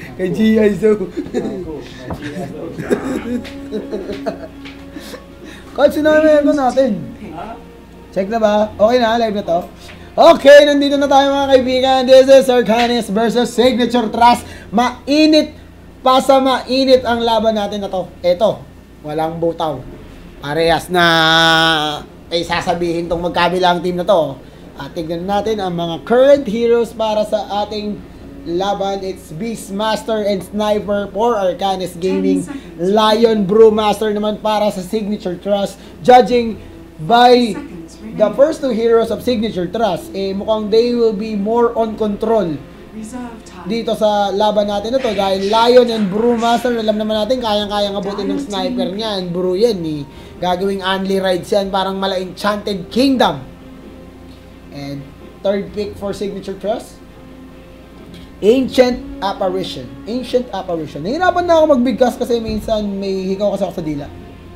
Kay G.I. Joe. Coach, sinabi ito natin. Check na ba? Okay na, live na to. Okay, nandito na tayo mga kaibigan. This is Arcanis versus Signature Trust. Mainit pa sa mainit ang laban natin na to. Ito, walang butaw. Parehas na ay sasabihin tong magkabilang team na to. At tignan natin ang mga current heroes para sa ating laban. It's Beastmaster and Sniper for Arcanis Gaming. Lion Brewmaster naman para sa Signature Trust. Judging by the first two heroes of Signature Trust, mukhang they will be more on control dito sa laban natin na to. Dahil Lion and Brewmaster, alam naman natin, kayang-kayang abutin ng Sniper niya. And Brew yan, gagawing only rides yan, parang mala Enchanted Kingdom. And third pick for Signature Trust, Ancient Apparition. Ancient Apparition. Nahirapan na ako magbigkas kasi minsan may hikaw kasi ako sa dila.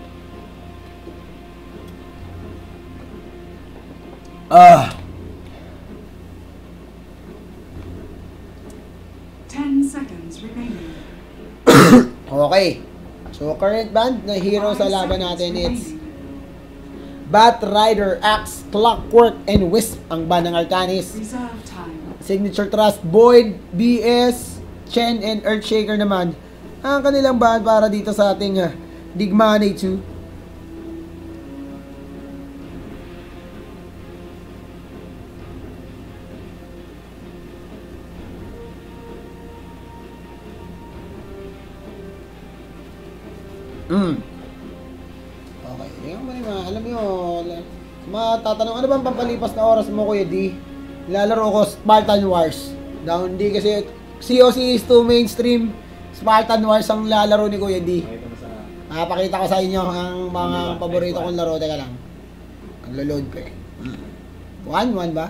10 seconds remaining. Okay. So, current band na hero sa laban natin, it's Bat Rider, Axe, Clockwork, and Wisp ang band ng Arcanis. Reserve time. Signature Trust, Void, BS, Chen, and Earthshaker naman ang kanilang band para dito sa ating Digmani 2. Okay, alam nyo, matatanong, ano bang pampalipas na oras mo, Kuya D? Lalaro ko Spartan Wars. Down D kasi COC is too mainstream. Spartan Wars ang lalaro ni Kuya D. Pakita ko sa inyo ang mga paborito kong laro. Teka lang. Ang load ko eh. 1 ba?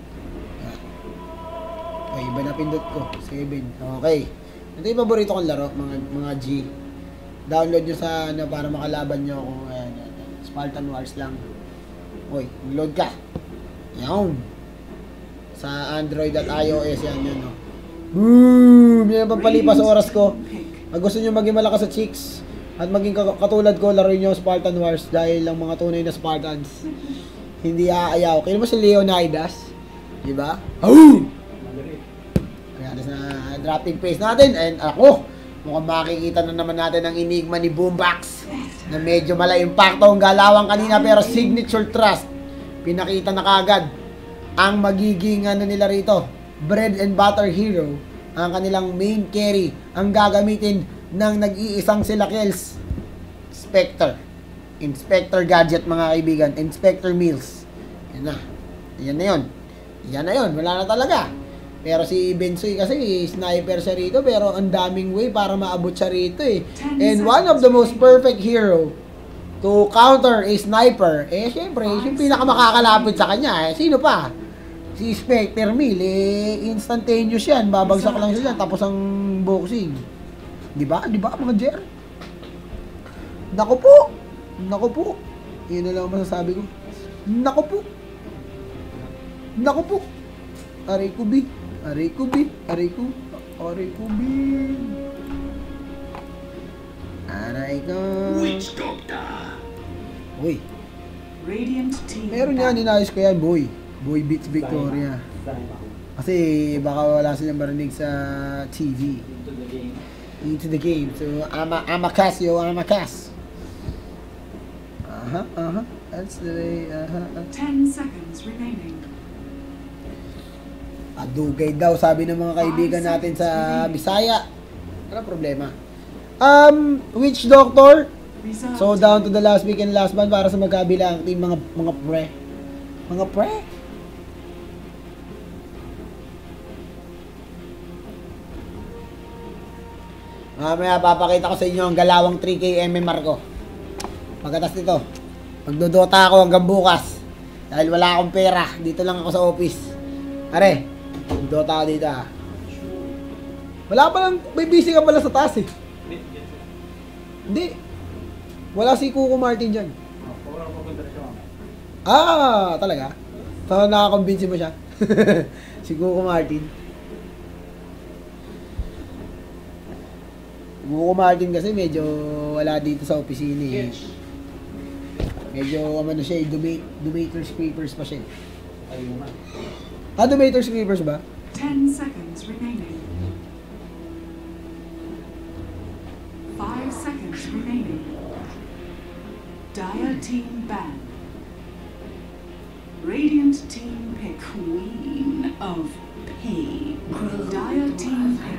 Okay, iba na pindot ko. 7. Okay. Ito yung paborito kong laro, mga G. Download nyo sa para makalaban nyo ako. Ayan. Spartan Wars lang. Uy, load ka. Yan. Sa Android at iOS yan yun. Boom! Yan ang pampalipas sa oras ko. Pag gusto nyo maging malakas sa chicks at maging katulad ko, laruin nyo Spartan Wars dahil lang mga tunay na Spartans. Hindi aayaw. Kaya mo si Leonidas. Diba? Oh! Kaya na dropping pace natin. And ako, mukhang makikita na naman natin ang enigma ni Boombox na medyo mala impacto ang galawang kanina, pero Signature Trust pinakita na kagad ang magiging nila rito, bread and butter hero, ang kanilang main carry, ang gagamitin ng nag-iisang sila kills, Inspector Gadget mga kaibigan, Inspector Mills. Yan na yun, wala na talaga. Pero si Bensoy kasi sniper siya rito, pero ang daming way para maabot siya rito eh. And one of the most perfect hero to counter a sniper, syempre, yung pinakamakakalapit sa kanya, sino pa? Si Spectre Mill, instantaneous yan, babagsak lang siya, tapos ang boxing. Di ba mga Jer? Naku po, yun na lang masasabi ko. Naku po, aray ko bi. Aray ko. Witch Doctor. Uy. Radiant team. Meron yan, inayos ko yan, boy. Boy beats Victoria. Kasi baka wala silang marinig sa TV. Into the game. So, I'm a Casio. That's the way, 10 seconds remaining. Adugay daw, sabi ng mga kaibigan natin sa Bisaya. Ano problema? Witch Doctor. So, down to the last week and last month para sa magkabilang team, mga pre. Mga pre? Mamaya papakita ko sa inyo ang galawang 3K MMR ko. Pagkatas nito, magdodota ako hanggang bukas. Dahil wala akong pera. Dito lang ako sa office. Are, Dota ka dito ah. Wala pa lang, may busy ka pala sa taas eh. Hindi. Wala si Kuko Martin dyan. Talaga? So, nakakonvince mo siya? Si Kuko Martin. Buko Martin kasi medyo wala dito sa opisina eh. Medyo ano siya, Domator's Papers pa siya. Domator's Papers ba? 10 seconds remaining. 5 seconds remaining. Dire team ban. Radiant team pick. Queen of Pain. Dire team pick.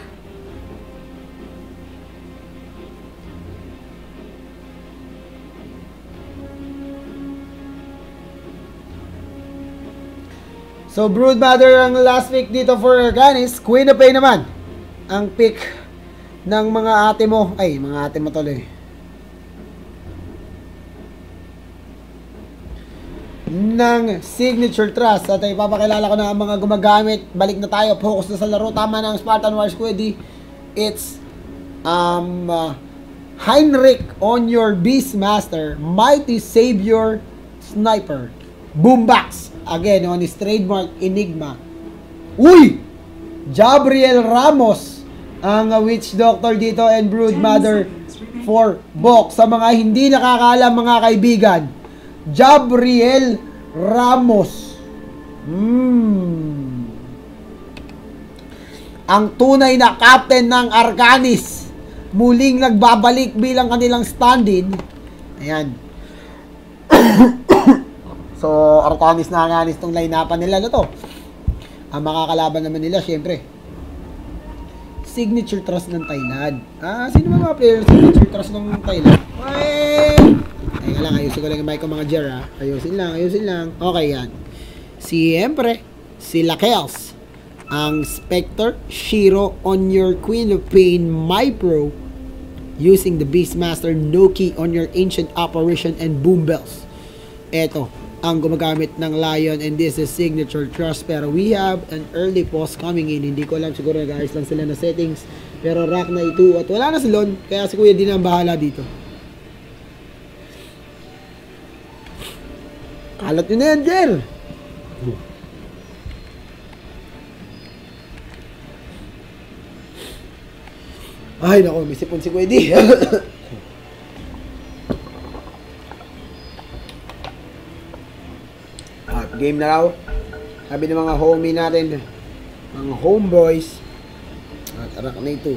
So, Broodmother ang last pick dito for Arcanis. Queen of Pain naman. Ang pick ng mga ate mo. Ay, mga ate mo tuloy. Ng Signature Trust. At ipapakilala ko na ang mga gumagamit. Balik na tayo. Focus na sa laro. Tama na ang Spartan Wars Squiddy. It's Heinrich on your Beastmaster. Mighty Savior Sniper. Boombox. Again, on his trademark Enigma. Uy! Jabriel Ramos ang Witch Doctor dito and Broodmother for Bok. Sa mga hindi nakakaalam mga kaibigan, Jabriel Ramos. Ang tunay na captain ng Arcanis. Muling nagbabalik bilang kanilang stand-in. Ayan. So, Arcanis na Arcanis itong line-upan nila na to. Ang makakalaban naman nila, syempre, Signature Trust ng Thailand. Sino ba mga player Signature Trust ng Thailand? Teka lang, ayusin ko lang yung mic ko mga Jer, ha? Ayusin lang. Okay, yan. Siyempre, si Lakels. Ang Spectre, Shiro on your Queen of Pain, My Pro, using the Beastmaster Noki on your Ancient Apparition and Boom Bells. Eto, ang gumagamit ng Lion and this is Signature Trust, pero we have an early pause coming in. Hindi ko alam, siguro nag-ayos lang sila na settings, pero rack na ito at wala na si Lon, kaya si Kuya din ang bahala dito. Kalat nyo na yan, Jer! Ay nako, may sipon si Kuya D. Game na raw. Sabi ng mga homie natin, mga homeboys. Arak na ito.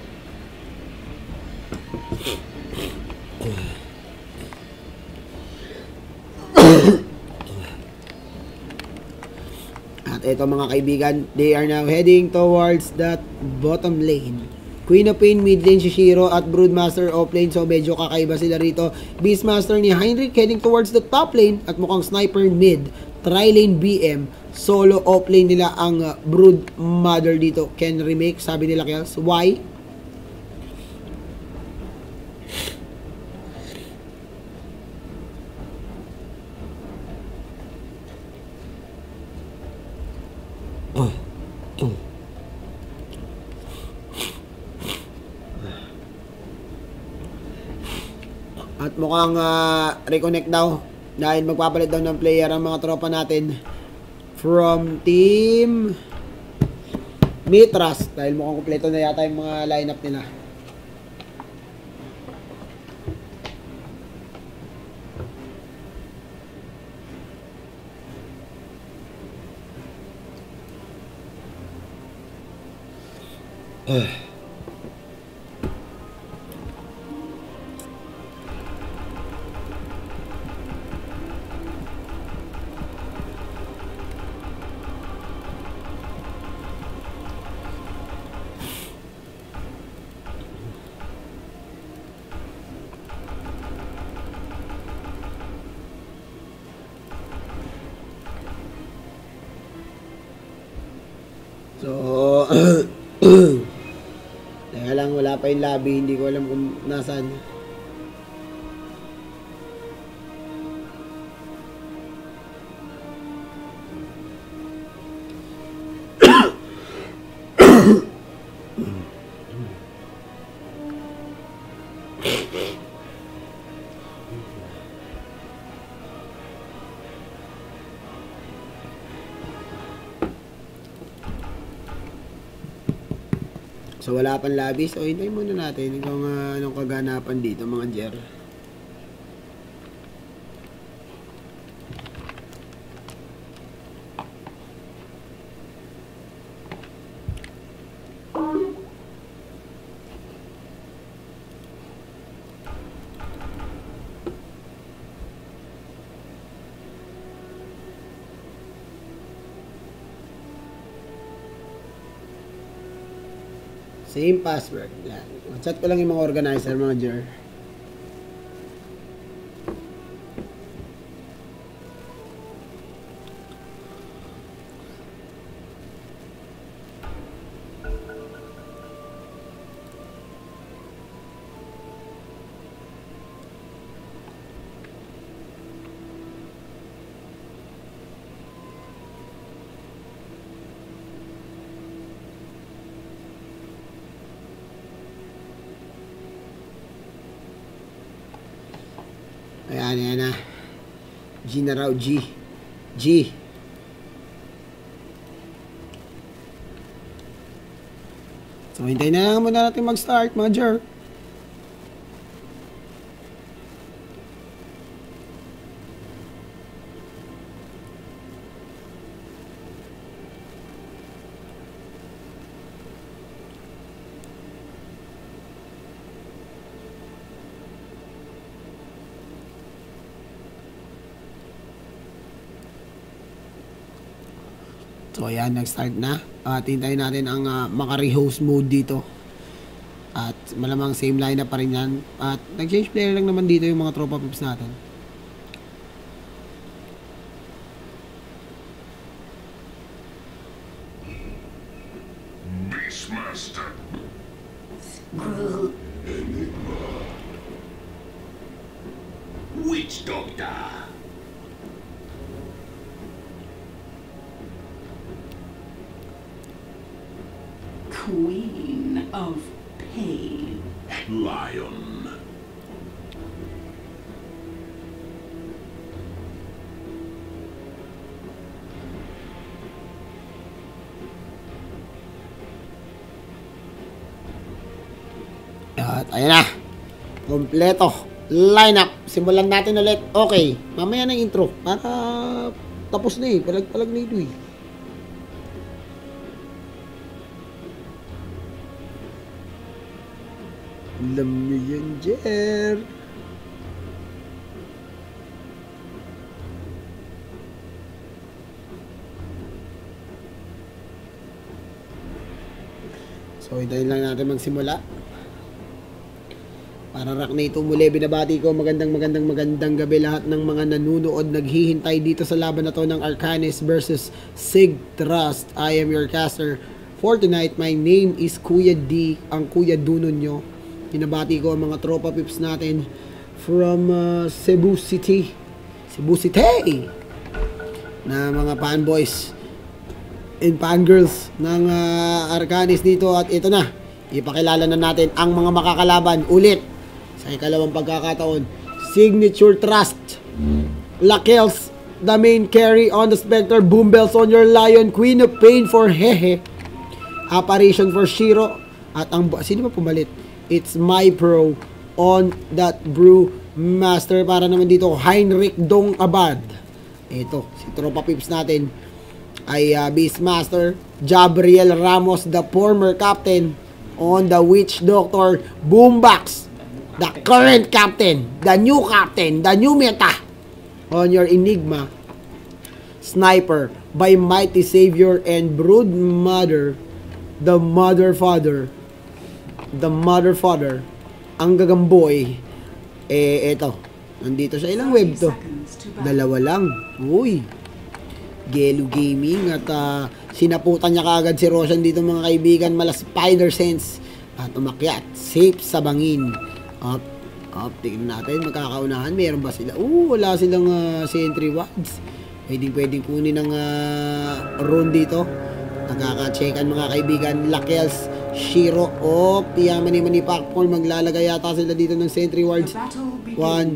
At ito mga kaibigan, they are now heading towards that bottom lane. Queen of Pain mid lane si Shiro at Broodmaster off lane, so medyo kakaiba sila rito. Beastmaster ni Heinrich heading towards the top lane at mukhang Sniper mid. Tri-lane BM, solo off-lane nila ang Broodmother dito. Can remake, sabi nila Kels. Why? At mukhang reconnect daw. Dahil magpapalit daw ng player ang mga tropa natin from Team Mitras. Dahil mukhang kompleto na yata yung mga lineup nila. So, teka lang, wala pa yung lobby. Hindi ko alam kung nasaan. So, wala pang lobby. So, hintayin muna natin kung anong kaganapan dito, mga Jer. Same password. Yan. Chat ko lang yung mga organizer, mga Jer. Ayan na. G na raw, G. G. So, hintayin na lang muna natin mag-start, mga Jer. So, ayan, nag-start na. Hintayin natin ang maka-rehost mode dito. At malamang same lineup pa rin yan. At nag-change player lang naman dito yung mga tropa pips natin. Beastmaster. Enigma. Witch Doctor. Queen of Pain. Lion. At ayan na. Kompleto. Lineup. Simulan natin ulit. Okay. Mamaya na yung intro. Para tapos na eh. Palag-palag na ito eh. Alam nyo yan, Jer. So, hintayin lang natin magsimula. Para rock na ito muli, binabati ko magandang gabi lahat ng mga nanunood, naghihintay dito sa laban na to ng Arcanis versus Sig Trust. I am your caster for tonight. My name is Kuya D, ang Kuya Duno nyo. Binabati ko ang mga tropa pips natin from Cebu City na mga fanboys and fangirls ng Arcanis dito. At ito na, ipakilala na natin ang mga makakalaban ulit sa ikalawang pagkakataon. Signature Trust, Lakels, the main carry on the Spectre, Boombells on your Lion, Queen of Pain for Hehe, Apparition for Shiro, at ang sino ba pumalit? It's My Pro on that Brew Master. Para naman dito, Heinrich Dong Abad. Ito, si tropa pips natin ay Beastmaster. Jabriel Ramos, the former captain on the Witch Doctor. Boombox, the current captain, the new captain, the new meta on your Enigma. Sniper by Mighty Savior and Brood Mother, the Mother Father, ang gagamboy. Eto, nandito sa ilang web to. Dalawa lang. Uy, Gelu Gaming. At sinaputan niya kaagad si Roshan dito, mga kaibigan. Mala Spider Sense. At umakyat. Safe sa bangin. Up, tingnan natin. Magkakaunahan. Meron ba sila? Wala silang sentry wards. Pwedeng kunin ng rune dito. Nagkaka-checkan, mga kaibigan. Lakels, Shiro, Yaman ni Pakpon. Maglalagay yata sila dito ng sentry wards. 1-0.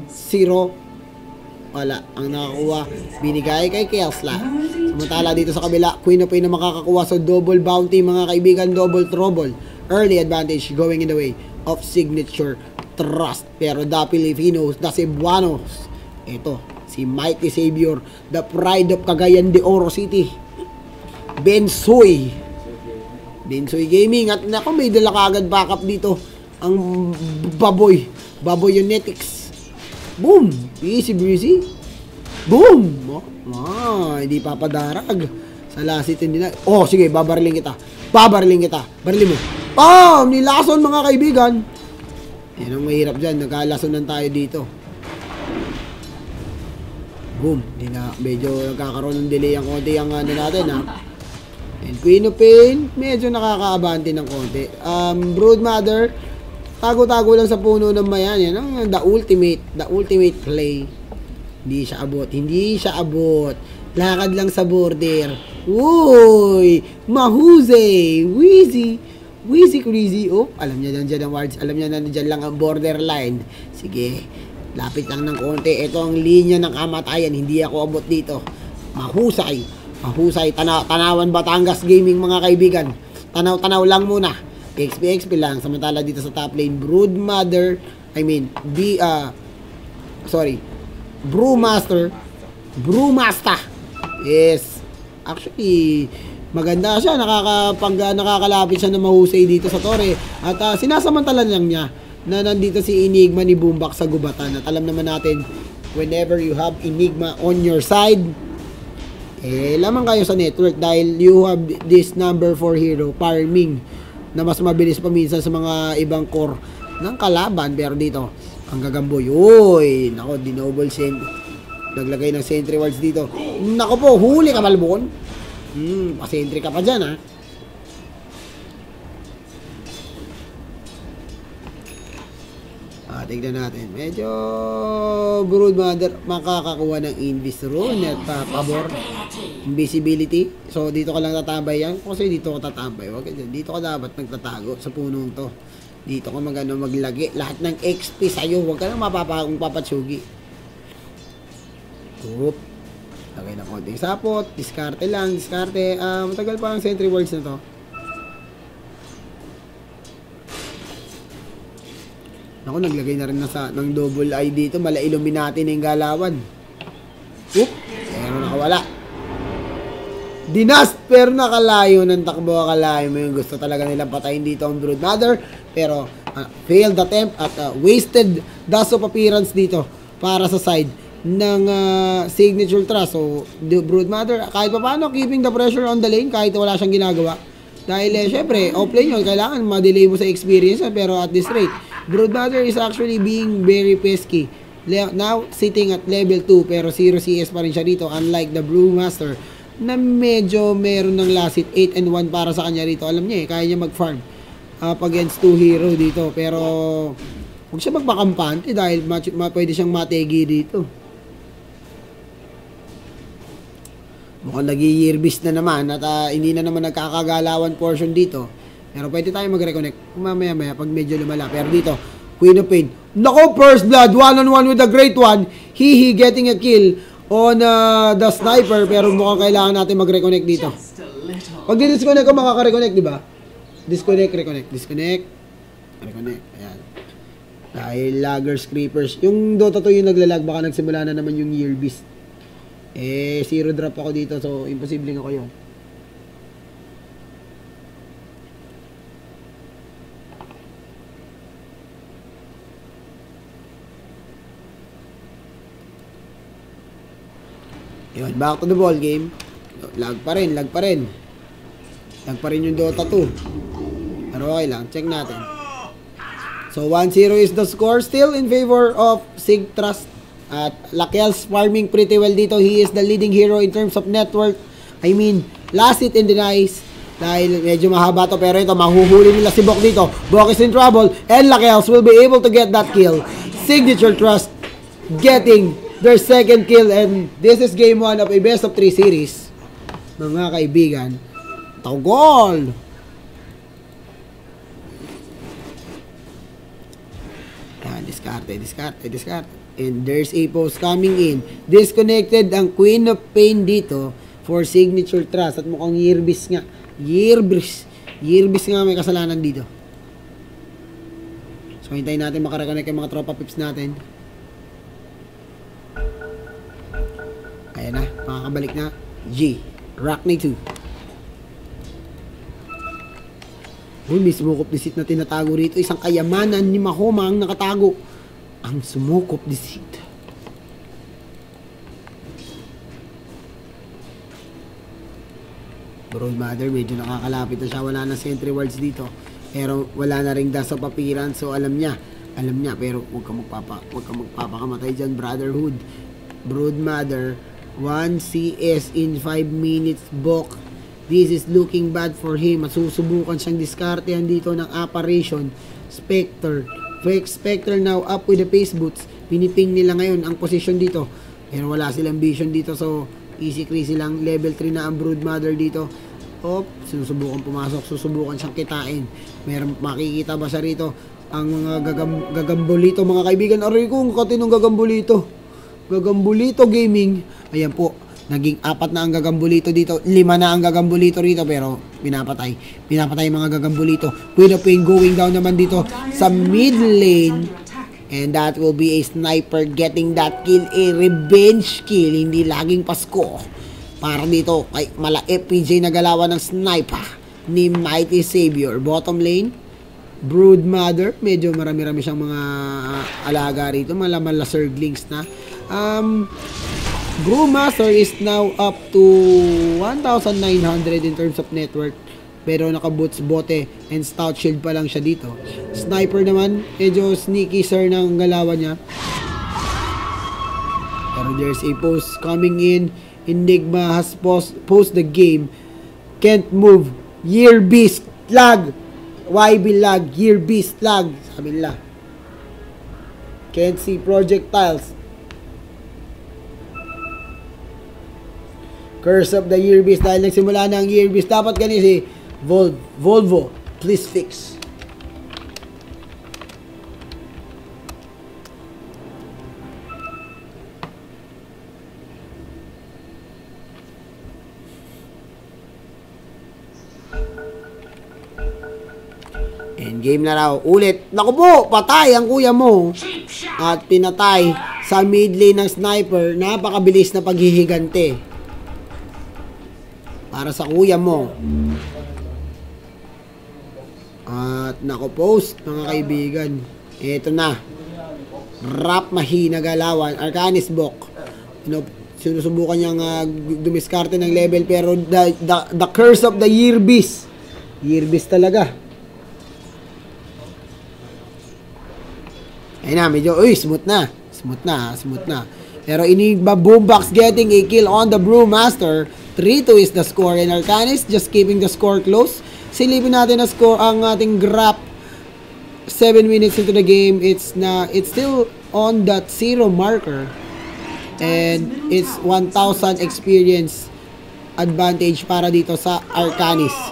Wala. Ang nakakuha, binigay kay Kelsla. Samantala dito sa kabila, Queen of Pain na makakakuha. So double bounty, mga kaibigan. Double trouble. early advantage going in the way of Signature Trust. Pero the Filipinos, the Cebuanos, ito, si Mighty Savior, the pride of Cagayan de Oro City, Bensoy Gaming, at nako, may dala kagad backup dito ang Baboy Unetics. Boom, easy breezy, boom, hindi papadarag sa lasitin nila. Oh, sige, babarling kita, barili mo. Nilason mga kaibigan. Yan ang mahirap dyan, nagkalasonan tayo dito. Boom, medyo nagkakaroon ng delay ang konti ang natin, ha. And Queen of Pain, medyo nakakaabante ng konti. Broodmother, tago-tago lang sa puno ng mayan. Yan ang the ultimate play. Hindi siya abot. Lakad lang sa border. Uy, mahusay, Wheezy crazy. Oh, alam niya dyan ang words. Alam niya na dyan lang ang borderline. Sige, lapit lang ng konti. Ito ang linya ng kamatayan. Hindi ako abot dito. Mahusay. Tanawan Batangas Gaming mga kaibigan. Tanaw lang muna. XP lang. Samantala dito sa top lane, Brewmaster. Yes. Actually, maganda siya, nakakalapit siya na mahusay dito sa Torre. At sinasamantalan lang niya na nandito si Enigma ni Boombak sa gubatan. At alam naman natin, whenever you have Enigma on your side, lamang kayo sa network dahil you have this number 4 hero, farming, na mas mabilis pa minsan sa mga ibang core ng kalaban. Pero dito, ang gagamboy. Uy, nako, dinoble send. Naglagay ng sentry wards dito. Nako po, huli ka, Malbon. Pasentry ka pa dyan, ha. Tignan natin. Medyo Broodmother makakakuha ng Invis Rune at pabor. Invisibility. So, dito ka lang tatambay yan. Kasi dito ka tatambay. Dito ka dapat nagtatago sa punong to. Dito ka maglagi. Lahat ng XP sa'yo. Huwag ka lang papatsugi. Oop. Lagay na konting sapot, diskarte. Matagal pa ang sentry wards na to. Ako, naglagay na rin ng double eye dito. Mala-Illuminati na yung galawan. Oop, pero nakawala. Dinast, pero nakalayo ng takbo. Akalayo mo yung gusto talaga nilang patayin dito ang Broodmother. Pero failed attempt at wasted dust of appearance dito para sa side ng Signature Trust. So, the Broodmother, kahit pa paano, keeping the pressure on the lane kahit wala siyang ginagawa. Dahil, syempre, off-lane yun, kailangan ma-delay mo sa experience, pero at this rate, Broodmother is actually being very pesky. Now, sitting at level 2, pero 0 CS pa rin siya dito, unlike the Brewmaster, na medyo meron ng last hit, 8-1 para sa kanya rito. Alam niya kaya niya mag-farm against 2 hero dito, pero huwag siya magpakampante dahil pwede siyang mategi dito. Mukhang nag-yearbis na naman at hindi na naman nagkakagalawan portion dito. Pero pwede tayo mag-reconnect mamaya-maya pag medyo lumala. Pero dito, Queen of Pain. Nako, first blood, one-on-one with the great one. He getting a kill on the sniper. Pero mukhang kailangan natin mag-reconnect dito. Pag di-disconnect ko, makaka-reconnect, di ba? Disconnect, reconnect. Reconnect. Ayan. Dahil laggers, creepers. Yung Dota 2 yung naglalag, baka nagsimula na naman yung yearbis. Zero drop ako dito, so imposible nga ko yun. Yun, back to the ball game. Lag pa rin. Lag pa rin yung Dota 2. Pero okay lang, check natin. So 1-0 is the score, still in favor of Sig Trust. At Lakel's farming pretty well dito. He is the leading hero in terms of network. I mean, last hit in the nice. Dahil medyo mahaba to, pero ito, mahuhuli nila si Bok dito. Bok is in trouble, and Lakel's will be able to get that kill. Signature Trust getting their second kill, and this is game 1 of a best of 3 series. Mga kaibigan, Togol! Discard. And there's a post coming in. Disconnected ang Queen of Pain dito for Signature Trust. At mukhang Yearbis nga. Yearbis nga may kasalanan dito. So, hintayin natin makareconnect yung mga tropa pips natin. Ayan na, makakabalik na. G. Rockney 2. Uy, may sumukop disit na tinatago rito. Isang kayamanan ni Mahoma ang nakatago. Ang sumukop disit. Broodmother, medyo nakakalapit na siya. Wala na sentry wards dito. Pero wala na ring dash of appearance. So alam niya. Pero huwag ka magpapakamatay dyan, Brotherhood. Broodmother, 1 CS in 5 minutes. Bok. This is looking bad for him. Masusubukan siyang diskartehan dito ng apparition. Spectre. Spectre now up with the pace boots. Piniping nila ngayon ang position dito. Pero wala silang vision dito. So easy crazy lang. Level 3 na ang Broodmother dito. Sinusubukan pumasok. Susubukan siyang kitain. Meron makikita ba siya rito? Ang mga gagambulito mga kaibigan. Aray ko, katinong gagambulito. Gagambulito Gaming. Ayan po. Naging 4 na ang gagambulito dito. 5 na ang gagambulito rito. Pero pinapatay mga gagambulito. With the pain going down naman dito sa mid lane. And that will be a sniper getting that kill. A revenge kill. Hindi laging Pasko. Para dito kay mala FPJ na galawan ng sniper ni Mighty Savior. Bottom lane, Broodmother. Medyo marami-rami siyang mga alaga rito. Mala Zerglings na. Brewmaster is now up to 1,900 in terms of net worth. Pero naka-boots, bote, and stout shield pa lang siya dito. Sniper naman, medyo sneaky sir ng galawan niya. Pero there's a post coming in. Enigma has post the game. Can't move. Year beast lag. YB lag. Year beast lag. Sabi nila. Can't see projectiles. Curse of the Year beast. Dahil nagsimula na ang Year beast. Dapat ganun si Volvo. Please fix. Game na raw. Ulit. Naku po, patay ang kuya mo. At pinatay sa mid lane ng sniper. Napakabilis na paghihigante. Para sa kuya mo. At naku post, mga kaibigan. Ito na. Rap mahina galawan. Arcanis Bok. Sinusubukan niyang dumiskarte ng level. Pero the curse of the Year beast. Year beast talaga. Ayun na, medyo, smooth na. Pero Enigma Boombox getting a kill on the Brewmaster. 3-2 is the score. And Arcanis just keeping the score close. Silipin natin na score ang ating graph. 7 minutes into the game. It's still on that 0 marker. And it's 1,000 experience advantage para dito sa Arcanis.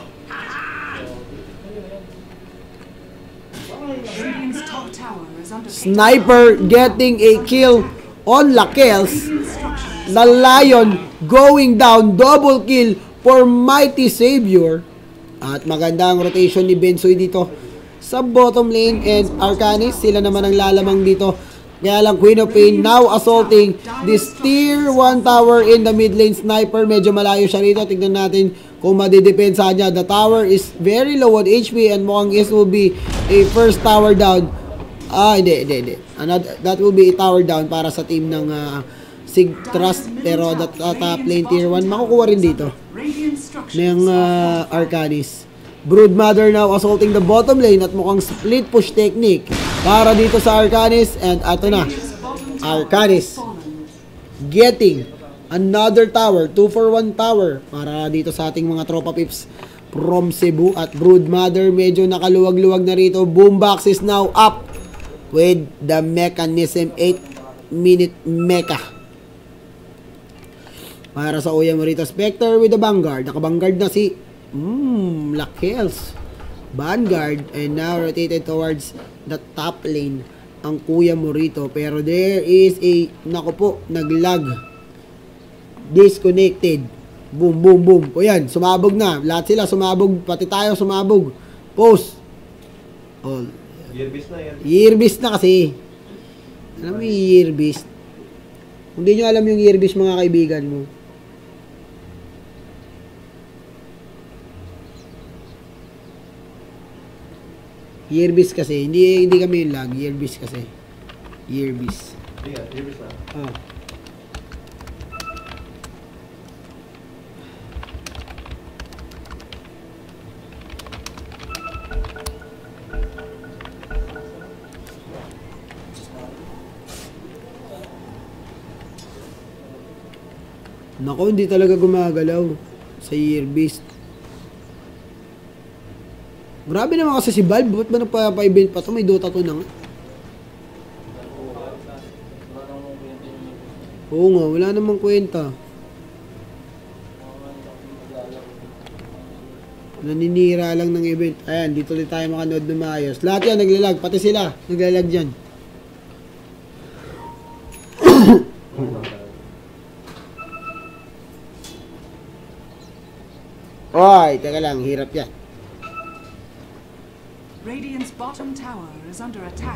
Sniper getting a kill on Lakels. The Lion going down. Double kill for Mighty Savior. At magandang rotation ni Bensoy dito sa bottom lane. And Arcanis, sila naman ang lalamang dito. Kaya lang Queen of Pain now assaulting this tier 1 tower in the mid lane. Sniper, medyo malayo siya rito. Tignan natin kung madidepensa niya. The tower is very low on HP and mukhang this will be a first tower down. Hindi. That will be a tower down para sa team ng Sig Trust. Pero that top lane tier 1 makukuha rin dito ng Arcanis. Broodmother now assaulting the bottom lane at mukhang split push technique para dito sa Arcanis. And ato na, Arcanis getting another tower, 2-for-1 tower para dito sa ating mga tropa pips from Cebu. At Broodmother medyo nakaluwag-luwag na rito. Boombox is now up with the mechanism. 8-minute mecha para sa uya mo rito. Spectre with the Vanguard. Naka-Vanguard na si Lakels. Vanguard and now rotated towards the top lane ang kuya mo rito. Pero there is a, naku po, naglag. Disconnected. Boom, boom, boom. O yan, sumabog na. Lahat sila sumabog. Pati tayo sumabog. Post. Oh, Yearbeast na yan. Yearbeast na kasi. Alam mo yung yearbeast? Kung di nyo alam yung yearbeast mga kaibigan mo. Yearbeast kasi. Hindi kami yung lag. Yearbeast kasi. Yearbeast. Hindi nga, yearbeast na. Oh. Nako, hindi talaga gumagalaw sa yearbeast. Grabe naman kasi si Valve. Ba't ba nagpa-event pa to? May Dota 2 na nga. Oo nga, wala namang kwenta. Naninira lang ng event. Ayan, dito ulit tayo makanood ng maayos. Lahat yan, naglalag. Pati sila, naglalag dyan. Oy, teka lang, hirap yan. Radiant's bottom tower is under attack.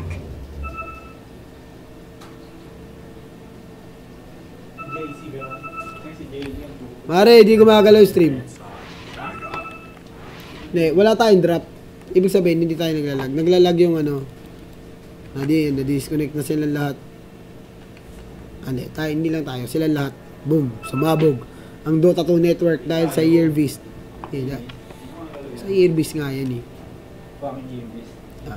Mare, di gumagalaw yung stream. Hindi, wala tayong drop. Ibig sabihin, hindi tayo naglalag. Naglalag yung ano. Na-disconnect na silang lahat. Hindi lang tayo. Silang lahat. Boom, sumabog. Ang Dota 2 network dahil sa yearbeast. Sa yearbeast nga yan eh. Fucking yearbeast.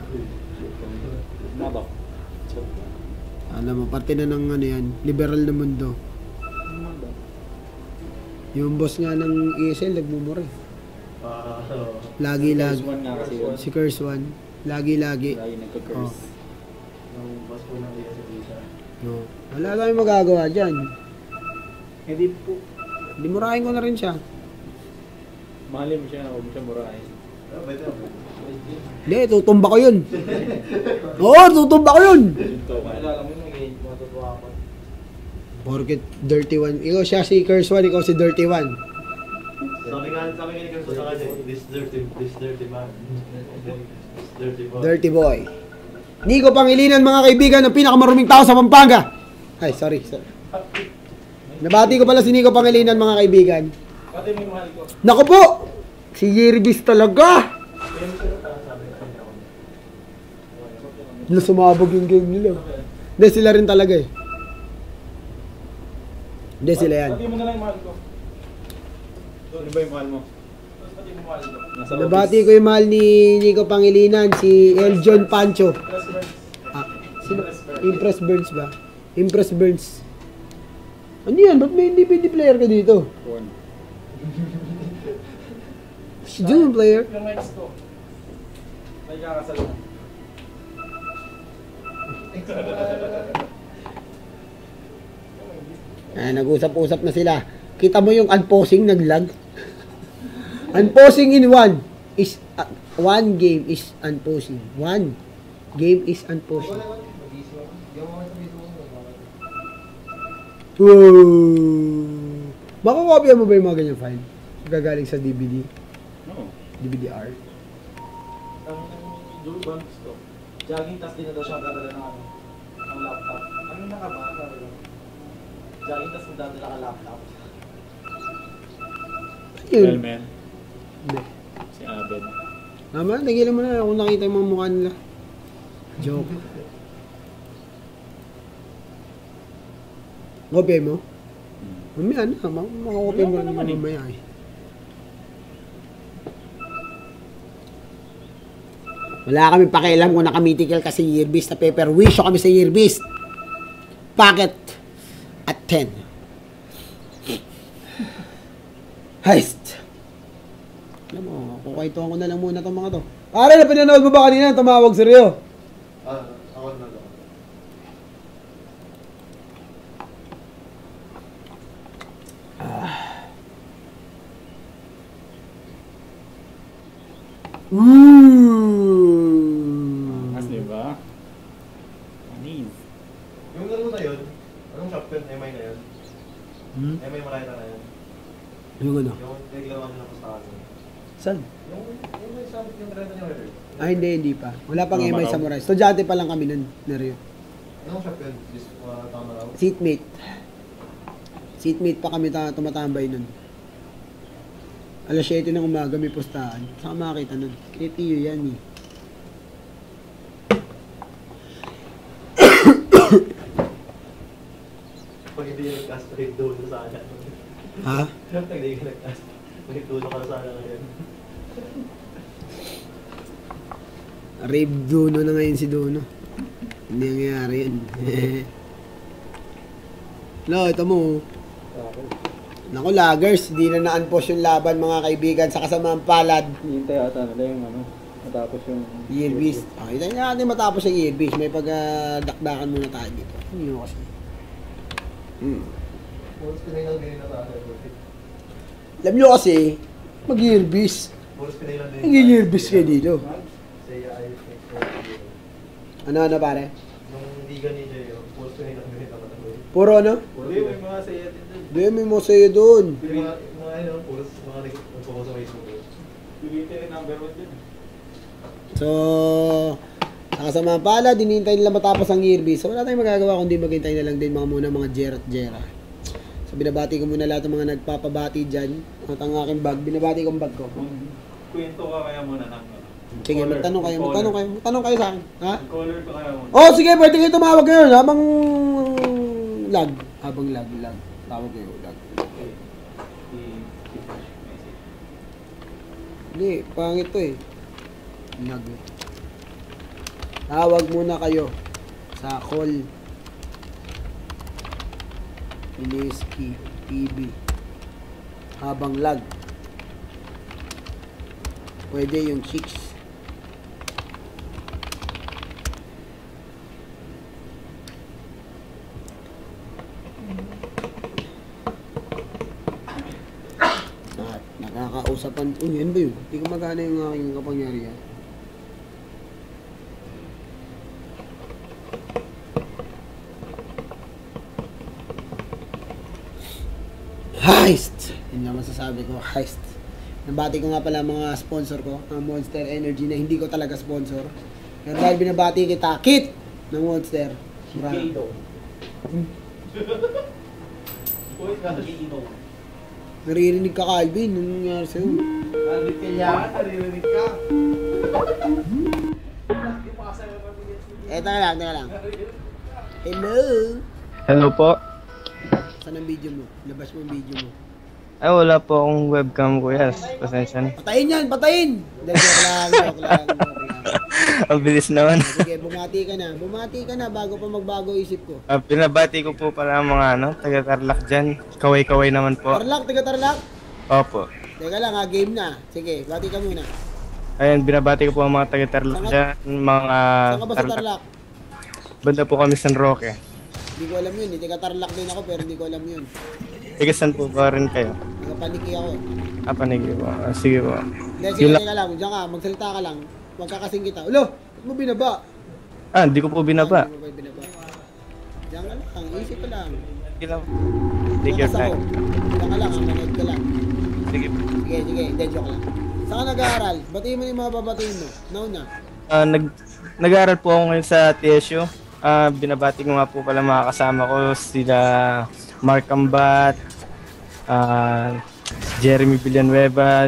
Alam mo, parte na ng ano yan, liberal na mundo. Yung boss nga ng ESL, nagmumura eh. Lagi. First one nga kasi yun. Si Curse One. Lagi. Lagi nagka-curse. Nung boss ko ng ESL. No. Wala tayong magagawa dyan. Hindi po. Dimurahin ko na rin siya. Mahalin mo siya, huwag mo siya murahin. Better. Hindi, tutumba ko yun. Oo, tutumba ko yun. Junto ka. Alam mo yung matutuwa ako. Porket Dirty One. Ikaw siya si Curse One, ikaw si Dirty One. Sabi nga ni Curse sa kanya, this dirty man. This dirty boy. Dirty Boy. Nico Pangilinan, mga kaibigan, ang pinakamaruming tao sa Pampanga. Ay, sorry. Nabati ko pala si Nico Pangilinan, mga kaibigan. Pati may mahal ko. Naku po! Si Yearbeast talaga! Sumabog yung game nila. Hindi, sila rin talaga eh. Hindi, sila yan. Pati mo na lang yung mahal ko. Ano ba yung mahal mo? Pati mo mahal ko. Nasa Nabati ko yung mahal ni Nico Pangilinan, si Eljon Pancho. Sino? Impress Burns ba? Impress Burns. Ano yan? Ba't may independent player ka dito? Porn. Si June player. Yung ex ko. Ay kakasalan. Nag-usap-usap na sila. Kita mo yung unpausing naglag. Unpausing in one is one game is unpausing. One game is unpausing. Wow. Baka kopya mo ba yung mga ganyan file? Gagaling sa DVD? No. DVD-R? Ang Joey Banks ko. Jogging tas din na daw siya magdadala ng ano. Ng laptop. Ano na ka ba? Jogging tas magdadala ka laptop. Yun. man. Hindi. Si Abed. Naman, tigilan mo na kung nakita yung mga mukha nila. Joke. Kopya mo? Mamaya na, makakopya mo rin mamaya eh. Wala kami pakialam kung nakamitical kasi Yearbeast na paper. Wish kami sa Yearbeast. Packet at 10. Heist. Alam mo, kukaituan ko na lang muna itong mga to. Pare, na pinanood mo ba kanina? Tumawag si Rio. Ako na lang. Mas diba? Anis. Yung laro na yun, anong shop yun? MI na yun? MI Marita na yun? Yung ano? Yung naglaro nila sa akin. Saan? Yung sabi yung renta niya earlier. Ay, hindi pa. Wala pang Mga MI Macau. Samurai. Estudyante pa lang kami nun, Neryo. Anong shop yun? Tama raw. Seatmate. Seatmate pa kami tumatambay nun. Alas 7 ng umaga may pustahan. Saan ka makakita nun? KTU yan eh. Pag hindi yung nag-cast, magigdulo sana. Ha? Pag hindi ka nag-cast, magigdulo ka sana ngayon. Rave Duno na ngayon si Duno. Hindi nangyayari yan. No, ito mo. Naku, laggers. Di na na-unpause yung laban mga kaibigan sa kasamang palad. Hintay ata nila yung ano, matapos yung Year beast. Okay, tayo natin matapos yung year beast. May pag-dakdakan muna tayo dito. Hindi mo kasi. Puros Pinay lang din na sa akin. Alam nyo kasi, mag-year beast. Puros Pinay lang din. Mag-year beast kayo dito. Say I think Ano pare? nung liga ni Jeo, puros Pinay lang din naman ako. Puro ano? Hindi, may mga saya din doon. Hindi, may mosayo doon. Mga ano, puros mga nagpo sa Facebook. Bibiti rin number 1 din. So, sa kasamang palad, dinihintay nila matapos ang year beast. So, wala tayong magagawa kundi maghintay na lang din mga Jer at Jera. So, binabati ko muna lahat ng mga nagpapabati dyan. At ang aking bag, binabati ko ang bag ko. Kwento ka kaya muna ng ano. Sige, magtanong kayo sa akin. Ha? Caller ka kaya muna. Oh, sige, pwede kayo tumawag ngayon habang lag. Tawag kayo, lag. Hindi, pangit to eh. Lag eh. Tawag muna kayo sa call. Iniski TV. Habang lag. Pwede yung chicks. At nakakausapan. Uy, yan ba yun? Hindi ko magana yung aking kapangyarihan. Heist! Yun lang masasabi ko, heist. Nabati ko nga pala mga sponsor ko, ang Monster Energy na hindi ko talaga sponsor. Pero dahil binabati kita, Kit ng Monster. Kito. Uy, Kito. Naririnig ka, Calvin. Anong nangyari sa'yo? Narinig ka yan, naririnig ka. Teka lang. Hello! Hello po. Saan ang video mo? Labas mo ang video mo. Ay, wala po akong webcam, kuya. Pasensya na. Patayin yan! Patayin! Joke lang. Ang bilis naman. Sige, bumati ka na bago pa magbago isip ko. Pinabati ko po pala ang mga taga-Tarlac dyan. Kaway-kaway naman po. Tarlac, taga Tarlac? Opo. Teka lang ha, game na. Sige, bati ka muna. Ayun, binabati ko po ang mga taga-Tarlac dyan. Mga Saan ka ba sa Tarlac? Banda po kami San Roque. Hindi ko alam yun. Taga Tarlac din ako pero hindi ko alam yun. Igasan po ba rin kayo? Nakapaniki ako. Panigyo po. Sige po. Hindi, sige, teka lang. Diyan ka, magsalita ka lang. Huwag kakasing kita. Ulo, ba't mo binaba? Hindi ko po binaba. Hindi mo ba binaba? Diyan ka lang, isip ka lang. Sige lang. Take your time. Diyan ka lang, manood ka lang. Sige po. Sige, hindi, joke lang. Saan ka nag-aaral? Batiin mo yung mga babatiin mo. Nauna. Nag-aaral po ako ngayon sa TSU. Binabati ko nga po pala mga kasama ko. Sila Mark Ambat, Jeremy Villanueva,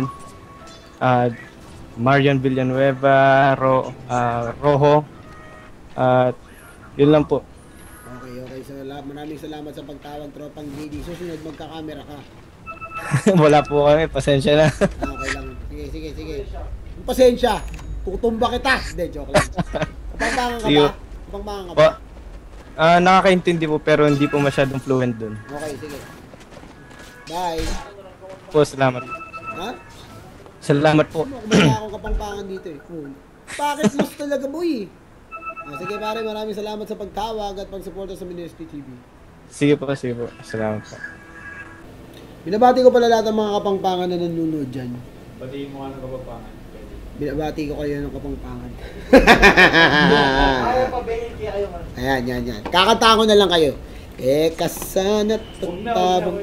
Marian Villanueva, Rojo. Yun lang po. Okay. So, maraming salamat sa pagtawag, tropang JD. Susunod, magka-camera ka. Wala po kami, pasensya na. Okay lang. Sige. Pasensya. Tutumba kita. Hindi, joke lang. Kapangpangan ka ba? Kapangpangan ka ba? Nakakaintindi po pero hindi po masyadong fluent dun. Okay, sige. Bye. Po, salamat. Ha? Salamat po. Kumaka akong kapangpangan dito eh. Bakit mas talaga boy? Sige pare, maraming salamat sa pagtawag at pagsuporta sa Ministry TV. Sige po. Salamat po. Binabati ko pala lahat ng mga kapangpangan na nanonood dyan. Batiin mo nga ng kapagpangan. Binabati ko kayo ng kapangpangan. Ayaw pa, Benny, kaya kayo man. Ayan. Kakanta ko na lang kayo. Kasana tatabang.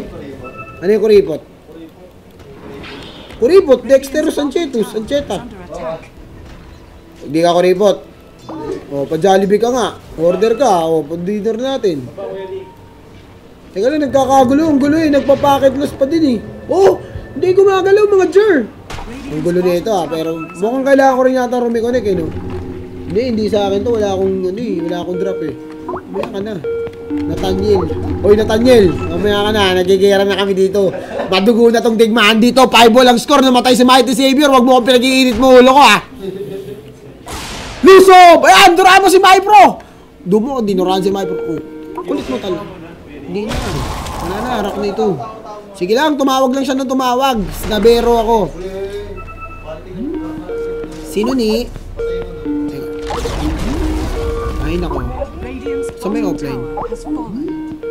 Ano yung kuripot? Kuripot, Dexter Sancheta. attack. Hindi ka kuripot. O, pa-Jollibee ka nga. Order ka. O, pa-dinner natin. Teka lang, nagkakagulo. Ang gulo eh. Nagpa-packet loss pa din eh. Oh! Hindi gumagalaw mga jer. Ang gulo nito pero mukhang kailangan ko rin yata rumiconnect eh, no? Hindi sa akin to. Wala akong drop eh. Mamaya ka na. Nathaniel. Oy, Nathaniel. Mamaya ka na. Nagigera na kami dito. Madugo na tong digmaan dito. 5-ball ang score. Namatay si Mighty Savior. Wag mo akong pinag-iinit mo ulo ko, ha? Lusob! Ayan, duraan mo si Mypro! Doon mo, dinuraan si Mypro. Oh, kulit mo talaga. Hindi na. Wala na, harak na ito. Sige lang, tumawag lang siya nung tumawag. Snabero ako. Sino ni? Ay, nako. Sa may offline. Has fallen.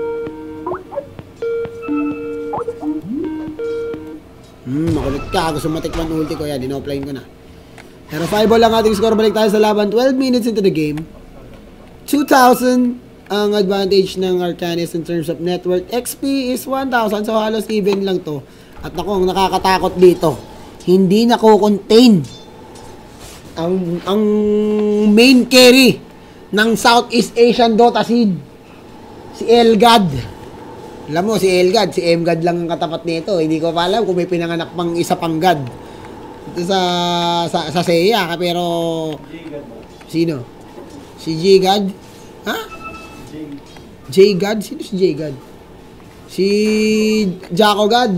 Makulit ka. Gusto matikman ulti ko yan. In-offline ko na. Pero 5-ball lang ating score. Balik tayo sa laban. 12 minutes into the game. 2,000 ang advantage ng Arcanis in terms of network. XP is 1,000. So halos even lang to. At ako, ang nakakatakot dito. Hindi nako-contain ang main carry ng Southeast Asian Dota scene. Si Elgad. Alam mo, si Elgad. Si Mgad lang ang katapat nito. Hindi ko pa alam kung may pinanganak pang isa pang God. Ito sa Seiya, pero sino? Si J-God? Ha? J-God? Sino si J-God? Si Jaco God?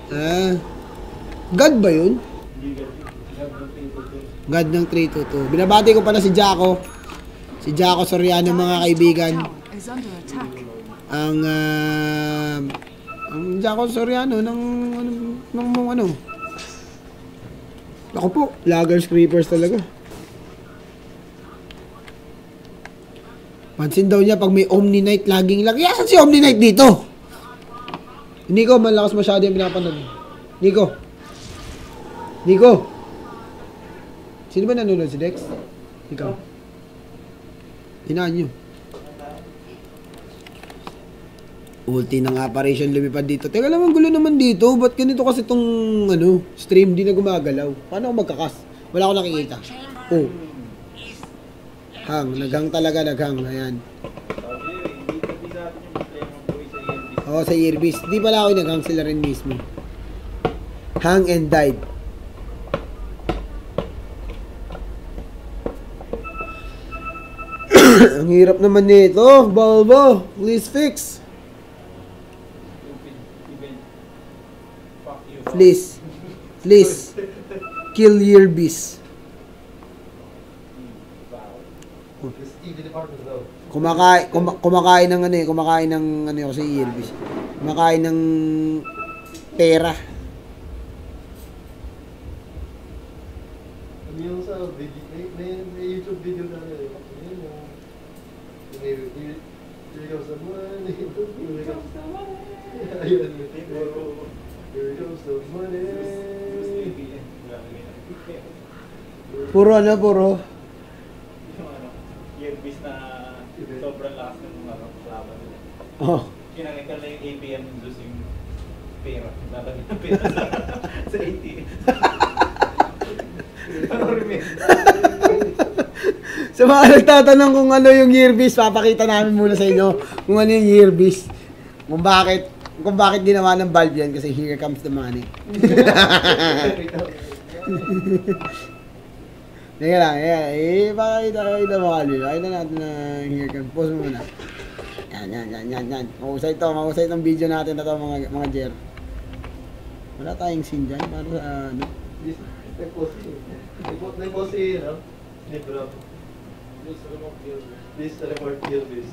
God ba yun? God ng 322. Binabati ko pala si Jaco. Si Jaco Soriano, mga kaibigan. Is under attack. Ang Jaco Soriano ng ano. Ako po, Laggers Creepers talaga. Pansin daw niya pag may Omni Knight laging lang. Yasan si Omni Knight dito? Nico, malakas masyado yung pinapanood. Nico. Sino ba nanonood? Si Dex? Ikaw. Hinaan nyo. Ulti ng operation lumipad dito. Teka lang, ang gulo naman dito. Ba't ganito kasi itong stream di na gumagalaw? Paano ako magkakas? Wala ako nakikita. Oh. Naghang talaga, naghang. Ayan. Oo, sa Earbis. Di pala ako naghang, sila rin mismo. Hang and died. Ang hirap naman nito. Balbo, please fix. Please. Kill Earbis. Kumakain ng ano si Earbis. Kumakain ng pera. Yung sa video, may YouTube video na here goes the money. Here goes the money. Puro. Yung bis na sobrang lakas ng mga laban nila. Oh. Kinangitang na yung APM induce yung pera. Lalagay ng pera sa ATM. Sa mga nagtatanong kung ano yung Earbis, papakita namin muna sa inyo kung ano yung Earbis. Kung bakit ginawa ng Valve yan, kasi here comes the money. Teka lang, pakita mo kali. Pakita natin na here comes. Pause mo muna. Yan. Mahusay itong video natin na ito, mga Jer. Wala tayong scene dyan, para sa ano. May posi, no? Ni bro. This report kill this.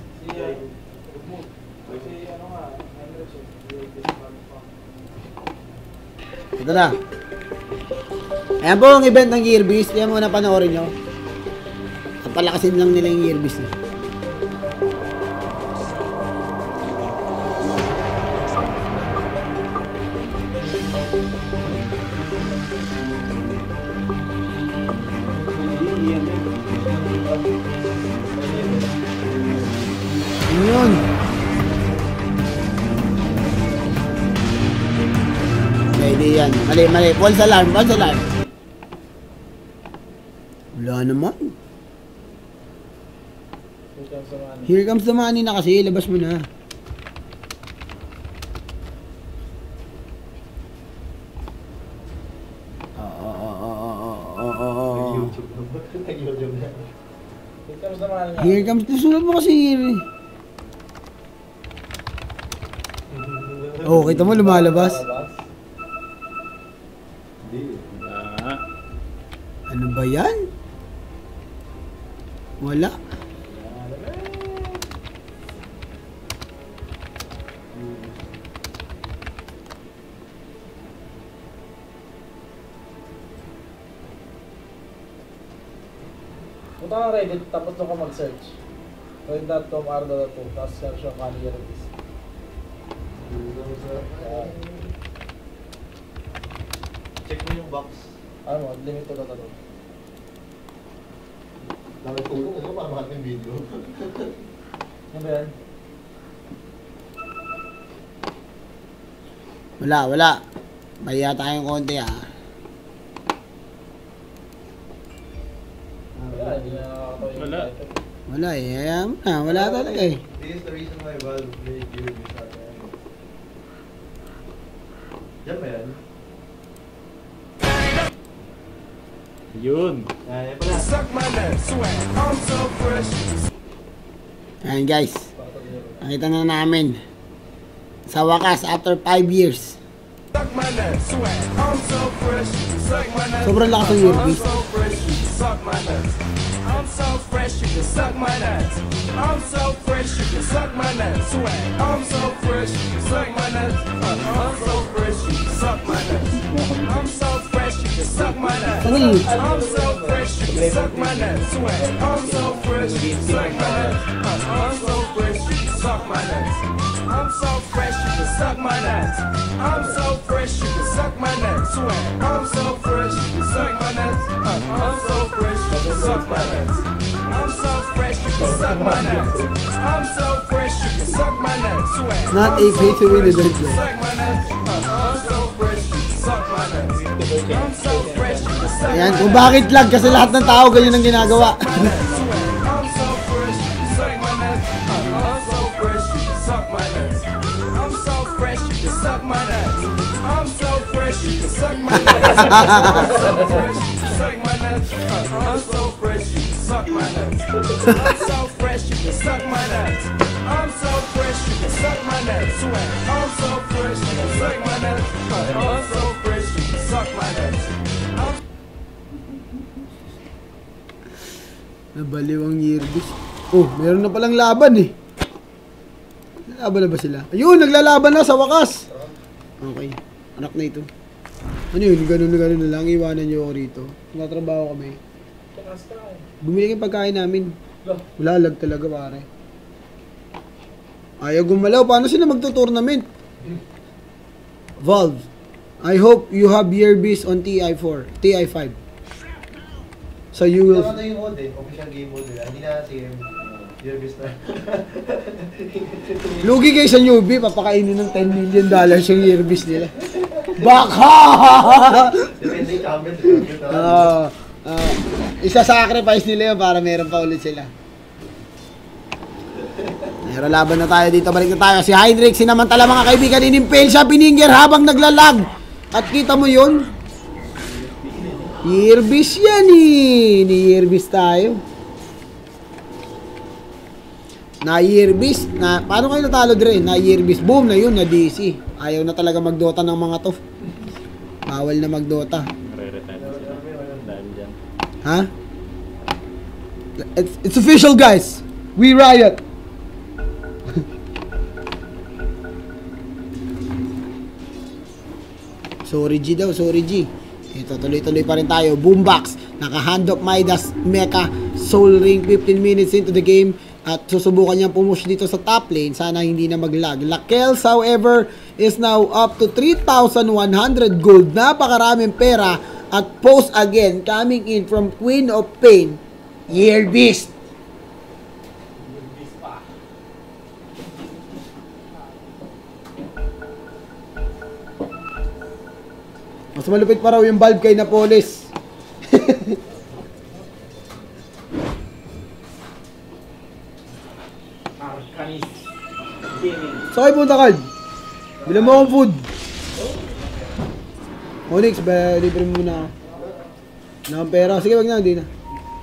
Ito na. Ayan po ang event ng Earbis. Yan muna panoorin nyo. Palakasin lang nila yung Earbis. Yun. Hindi yan. Mali. False alarm. Wala naman. Here comes the money. Here comes the money na kasi. Labas mo na. YouTube naman. Nag-YouTube na. Here comes the money. Here comes the sunod mo kasi here. Oh, kita mo lumalabas. Hindi. Ano ba yan? Wala. Punta ka Reddit, tapos doon ka mag-search. Reddit.com, r.2, tapos search yung money release. Check mo yung box. Ano, limit to data doon. Nakatulong ano para makita yung video. Ano ba yan? Wala. Maya tayong konti ah. Wala, hindi na nakakatawa yung Wala. title. Wala eh. Ayan na. Wala talaga eh. This is the reason why Valve made you miss out. Yan ba yan? Yun. Yan pala. Ayan guys. Nakita na namin. Sa wakas, after 5 years. Sobrang lakas ng earpiece. I'm so fresh, you can suck my nuts. I'm so fresh, you can suck my nuts. Swag. I'm so fresh, you can suck my nuts. I'm so fresh, you can suck my nuts. I'm so fresh, you can suck my nuts. I'm so fresh, you can suck my nuts. Swag. I'm so fresh, you can suck my nuts. I'm so fresh, you can suck my nuts. I'm so fresh, you can suck my nuts. I'm so fresh, you can suck my nuts. Swag. I'm so fresh, you can suck my nuts. I'm so fresh, you can suck my nuts. I'm so fresh, you can suck my nuts. I'm so fresh, you can suck my nuts. Swag. Not a pay to win event. Suck my nuts. I'm so fresh, you can suck my nuts. I'm so fresh, you can suck my Ayan, nuts. kung bakit lag kasi lahat ng tao ganyan ang ginagawa. I'm so fresh, you can suck my nuts. I'm so fresh, you can suck my nuts. I'm so fresh, you can suck my nuts. I'm so fresh, you can suck my nuts. I'm so fresh, you can suck my nuts. I'm so fresh, you can suck my nuts. I'm so fresh, you can suck my nuts. I'm so fresh, you can suck my nuts. I'm so fresh, you can suck my nuts. I'm so fresh, you can suck my nuts. Nabaliw ang yearbies. Oh, meron na palang laban eh. Laban na ba sila? Ayun, naglalaban na sa wakas. Okay, anak na ito. Ano yun, ganun na lang. Iwanan nyo ako rito. Natrabaho kami. Takas ka eh. Bumili kayong pagkain namin. Lo. Wala, lag talaga pare. Ayaw gumalaw. Paano sila magto-tournament? Valve, I hope you have yearbies on TI4, TI5. So you will... Ito yung mode eh. Official game mode nila. Hindi na si Yearbies na. Lugi kayo sa newbie, papakainin ng $10 million yung yearbies nila. Baka! Depende yung champion. Isa-sacrifice nila yun para meron pa ulit sila. Pero laban na tayo dito, balik na tayo. Si Heinrich, sinamantala mga kaibigan, inimpale siya, Pininger habang naglalag. At kita mo yun? Yearbies yan eh. Ni-yearbies tayo. Na-yearbies. Paano kayo natalo dire? Na-yearbies. Boom na yun, na-DC. Ayaw na talaga mag-Dota ng mga to. Bawal na mag-Dota. Ha? It's official guys. We riot. Sorry G daw, sorry G. Ito, tuloy-tuloy pa rin tayo. Boombox, naka-hand up Midas Mecha Soul Ring 15 minutes into the game. At susubukan niyang pumush dito sa top lane. Sana hindi na mag-lag. Lakels, however, is now up to 3,100 gold. Napakaraming pera. At post again, coming in from Queen of Pain, Yearbeast. Mas malupit pa raw yung Valve kay Napoles. Arcanis Gaming. So, kayo punta, Carl. Bilang mo akong food. Onyx, ba, libre mo muna ako. Na ang pera. Sige, wag na, hindi na.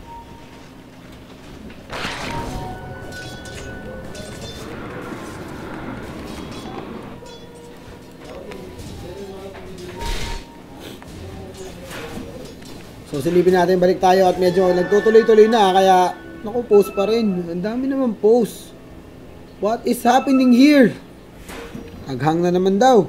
So, silipin natin, balik tayo at medyo nagtutuloy-tuloy na, kaya, naku, post pa rin. Ang dami naman post. What is happening here? Aghang na naman daw.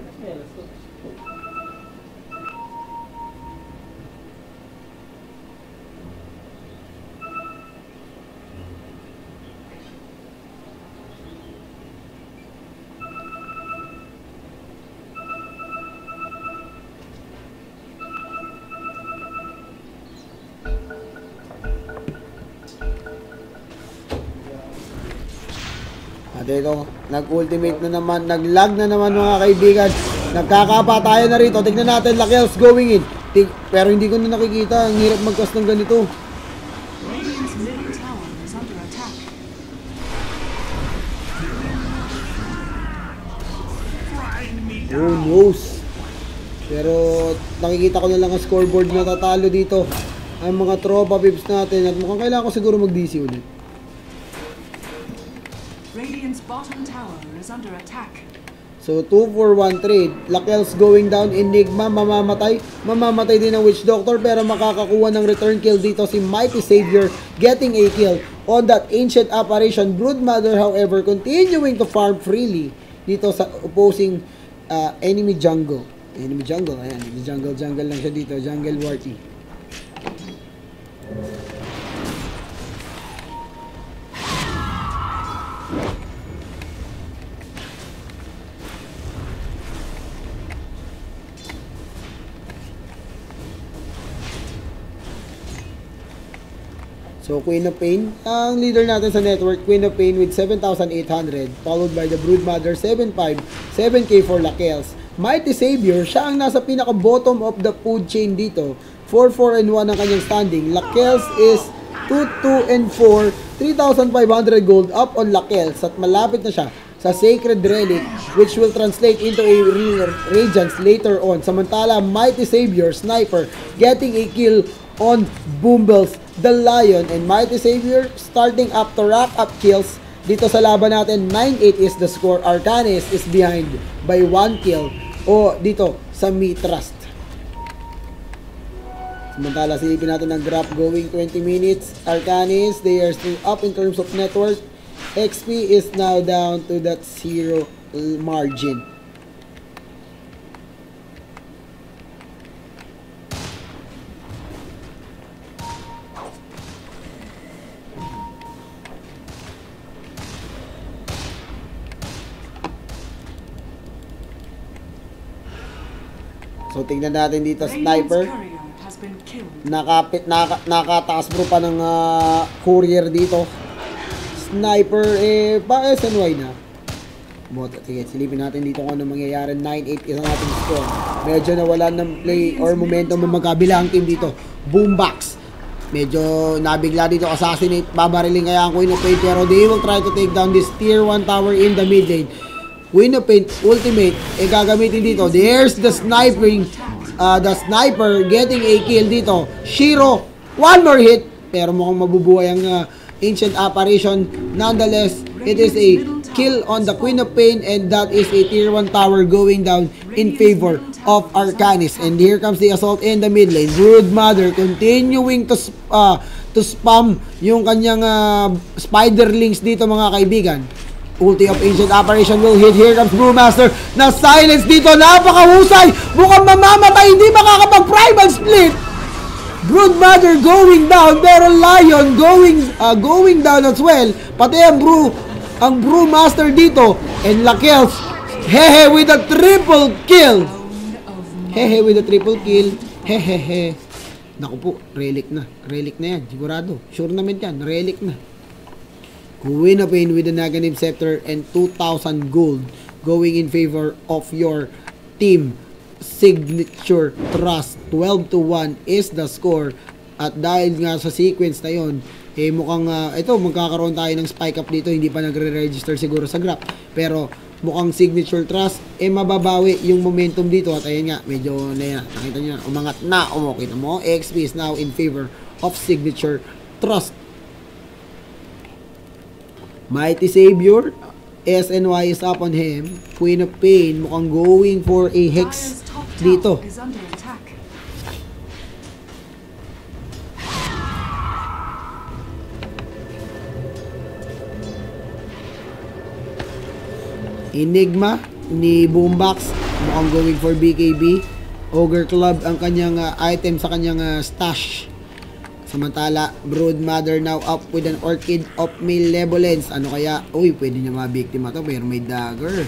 At ito, nag-ultimate na naman, nag-lag na naman mga kaibigan. Nagkakapa tayo na rito. Tignan natin, Lakel's going in. Pero hindi ko na nakikita. Ang hirap mag-cast ng ganito. Radiant's middle tower is under attack. Oh, knows. Pero nakikita ko na lang ang scoreboard na tatalo dito. Ang mga tropa pips natin. At mukhang kailangan ko siguro mag-DC ulit. Radiant's bottom tower is under attack. So, 2-for-1 trade. Lakel's going down. Enigma, mamamatay. Mamamatay din ang Witch Doctor, pero makakakuha ng return kill dito si Mighty Savior, getting a kill on that ancient apparition. Broodmother, however, continuing to farm freely dito sa opposing enemy jungle. Enemy jungle, ayan. Jungle lang siya dito. Jungle Warty. So, Queen of Pain, ang leader natin sa network, Queen of Pain with 7,800, followed by the Broodmother, 7,500, 7K for Lakel's. Mighty Savior, siya ang nasa pinaka-bottom of the food chain dito. 4-4-1 ang kanyang standing. Lakel's is 2-2-4, 3,500 gold up on Lakel's at malapit na siya sa Sacred Relic, which will translate into a Radiance later on. Samantala, Mighty Savior, Sniper, getting a kill on Boombles, the Lion, and Mighty Savior starting up to rack up kills. Dito sa laban natin, 9-8 is the score. Arcanis is behind by 1 kill. O dito sa Mitrust. Samantala, silipin natin ang graph going 20 minutes. Arcanis, they are still up in terms of network. XP is now down to that 0 margin. So, tignan natin dito, Sniper. Radiant's courier has been killed. Nakataas bro pa ng courier dito. Sniper, SNY na. Sige, silipin natin dito kung ano mangyayari. 9-8 is ang ating score. Medyo nawala ng play or momentum ng magkabilang team dito. Boombox. Medyo nabigla dito, assassinate. Babariling kaya ang Queen of Pain, pero they will try to take down this tier 1 tower in the mid lane. Queen of Pain ultimate gagamitin dito. There's the sniping, the sniper getting a kill dito. Shiro, one more hit, pero mukhang mabubuhay ang ancient apparition. Nonetheless, it is a kill on the Queen of Pain, and that is a tier 1 tower going down in favor of Arcanis. And here comes the assault in the mid lane. Broodmother continuing to spam yung kanyang spiderlings dito mga kaibigan. Ulti of Ancient Apparition will hit. Here comes Brewmaster na silence dito. Napakahusay. Mukhang mamamatay. Hindi makakapag-primal split. Broodmother going down. Pero Lion going down as well. Pati ang Brewmaster dito. And Lakel's hehe with a triple kill. Hehe with a triple kill. Hehehe. Naku po. Relic na. Relic na yan. Sigurado. Sure naman yan. Relic na. Queen of Pain with the Naganim Scepter and 2,000 gold going in favor of your team. Signature Trust 12-1 is the score. At dahil nga sa sequence na yon, eh mukhang ito magkakaroon tayo ng spike up dito, hindi pa nagre-register siguro sa graph. Pero mukhang Signature Trust eh mababawi yung momentum dito at ayun nga, medyo nakita niyo umangat na. Kita mo, XP is now in favor of Signature Trust. Mighty Savior, SNY is up on him. Queen of Pain mukhang going for a hex dito. Is under attack. Enigma ni Boombox mukhang going for BKB. Ogre Club ang kanyang item sa kanyang stash. Samantala, Broodmother now up with an Orchid of Malevolence. Ano kaya? Uy, pwede niya mabiktima to pero may dagger.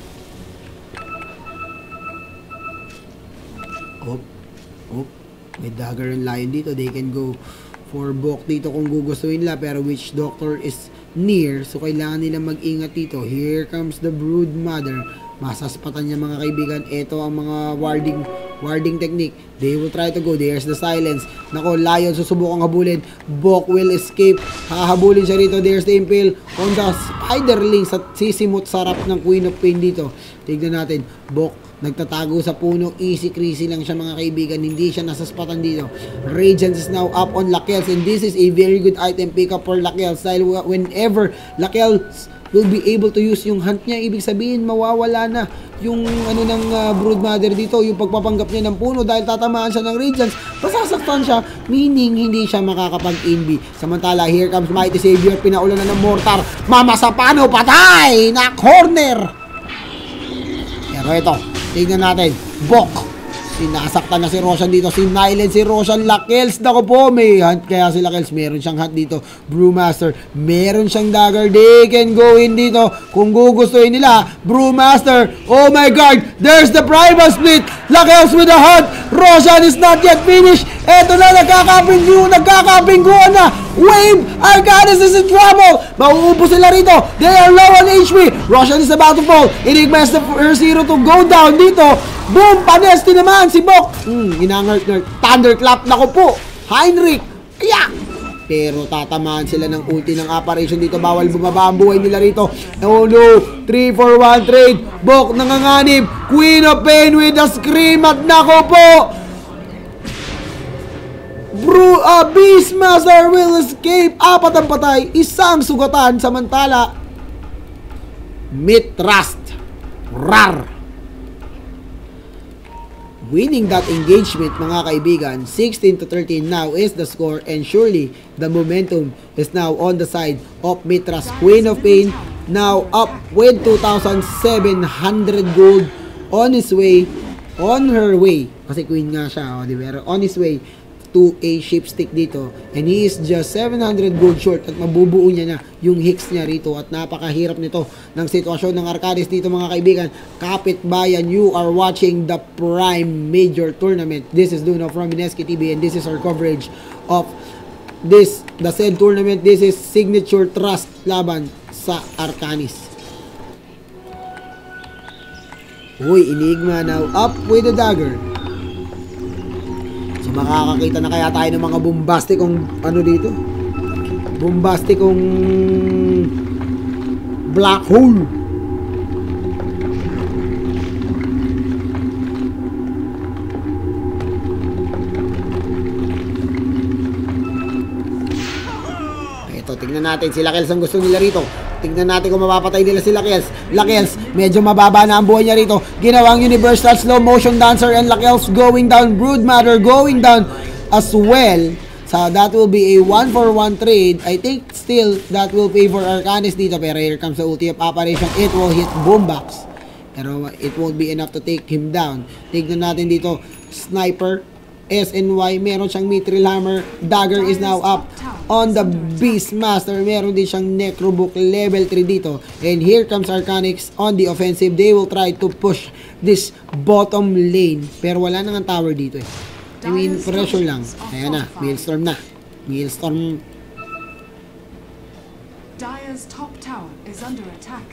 May dagger and lion dito. They can go for Bok dito kung gugustuhin nila, pero Witch Doctor is near, so kailangan nila mag-ingat dito. Here comes the Broodmother. Masaspatan niya mga kaibigan. Ito ang mga warding technique. They will try to go. There's the silence. Nako, Lion susubukang habulin. Bok will escape. Hahabulin siya rito. There's the impale on the spiderling sa sisimot sarap ng Queen of Pain dito. Tignan natin. Bok nagtatago sa puno. Easy crazy lang siya mga kaibigan. Hindi siya nasaspatan dito. Radiance is now up on Laquels, and this is a very good item pick up for Laquels. Dahil whenever Laquels will be able to use yung hunt niya, ibig sabihin mawawala na yung ano ng Broodmother dito, yung pagpapanggap niya ng puno dahil tatamaan siya ng Radiance, masasaktan siya, meaning hindi siya makakapag-inbi. Samantala, here comes Mighty Savior, pinaulan na ng mortar, Mama Sapano, patay na corner. Pero ito, tignan natin, Bok, sinasaktan na si Roshan dito. Sinilent si Roshan. Laquels, nako po, may hunt kaya si Laquels. Meron siyang hunt dito. Brewmaster, meron siyang dagger. They can go in dito kung gugustuhin nila. Brewmaster, oh my god, there's the primal split. Laquels with a hunt. Roshan is not yet finished. Eto na, nagkakapingguan na. Wave, Arcanist is in trouble. Mauubos sila rito. They are low on HP. Roshan is about to fall. Enigma is the first hero to go down dito. Boom! Panesti naman si Bok. Inangert-ngert. Thunderclap. Nako po. Heinrich. Kaya. Pero tatamaan sila ng ulti ng apparition dito. Bawal bumaba ang buhay nila rito. Oh no. 3-4-1 trade. Bok nanganganib. Queen of Pain with a scream. At nako po. Beastmaster will escape. 4 ang patay. Isang sugatan. Samantala, Mithrust. Rar. Winning that engagement mga kaibigan, 16-13 now is the score, and surely the momentum is now on the side of Mithrust. Queen of Pain now up with 2,700 gold on his way, on her way, kasi queen nga siya, pero on his way to a shipstick dito, and he is just 700 gold short at mabubuo niya na yung hicks niya rito at napakahirap nito ng sitwasyon ng Arcanist dito mga kaibigan. Kapitbayan, you are watching the Prime Major Tournament. This is Duno from Mineski TV, and this is our coverage of the said tournament. This is Signature Trust laban sa Arcanist. Uy, Enigma now up with the dagger. So makakakita na kaya tayo ng mga bombastikong ano dito? Bombastikong black hole. Ito, tignan natin si Laquels ang gusto nila rito. Tignan natin kung mapapatay nila si Laquels. Laquels, medyo mababa na ang buhay niya rito. Ginawang universal slow motion dancer, and Laquels going down. Broodmother going down as well. So that will be a 1-for-1 trade. I think still that will favor Arcanist dito. Pero here comes the ulti of apparition. It will hit Boombox. Pero it won't be enough to take him down. Tignan natin dito. Sniper. SNY, meron siyang Mithril Hammer. Dagger is now up on the Beastmaster. Meron din siyang Necrobook level 3 dito. And here comes Arcanix on the offensive. They will try to push this bottom lane. Pero wala nang tower dito eh. I mean, pressure lang. Ayan na, Maelstrom na. Maelstrom. Dire's top tower is under attack.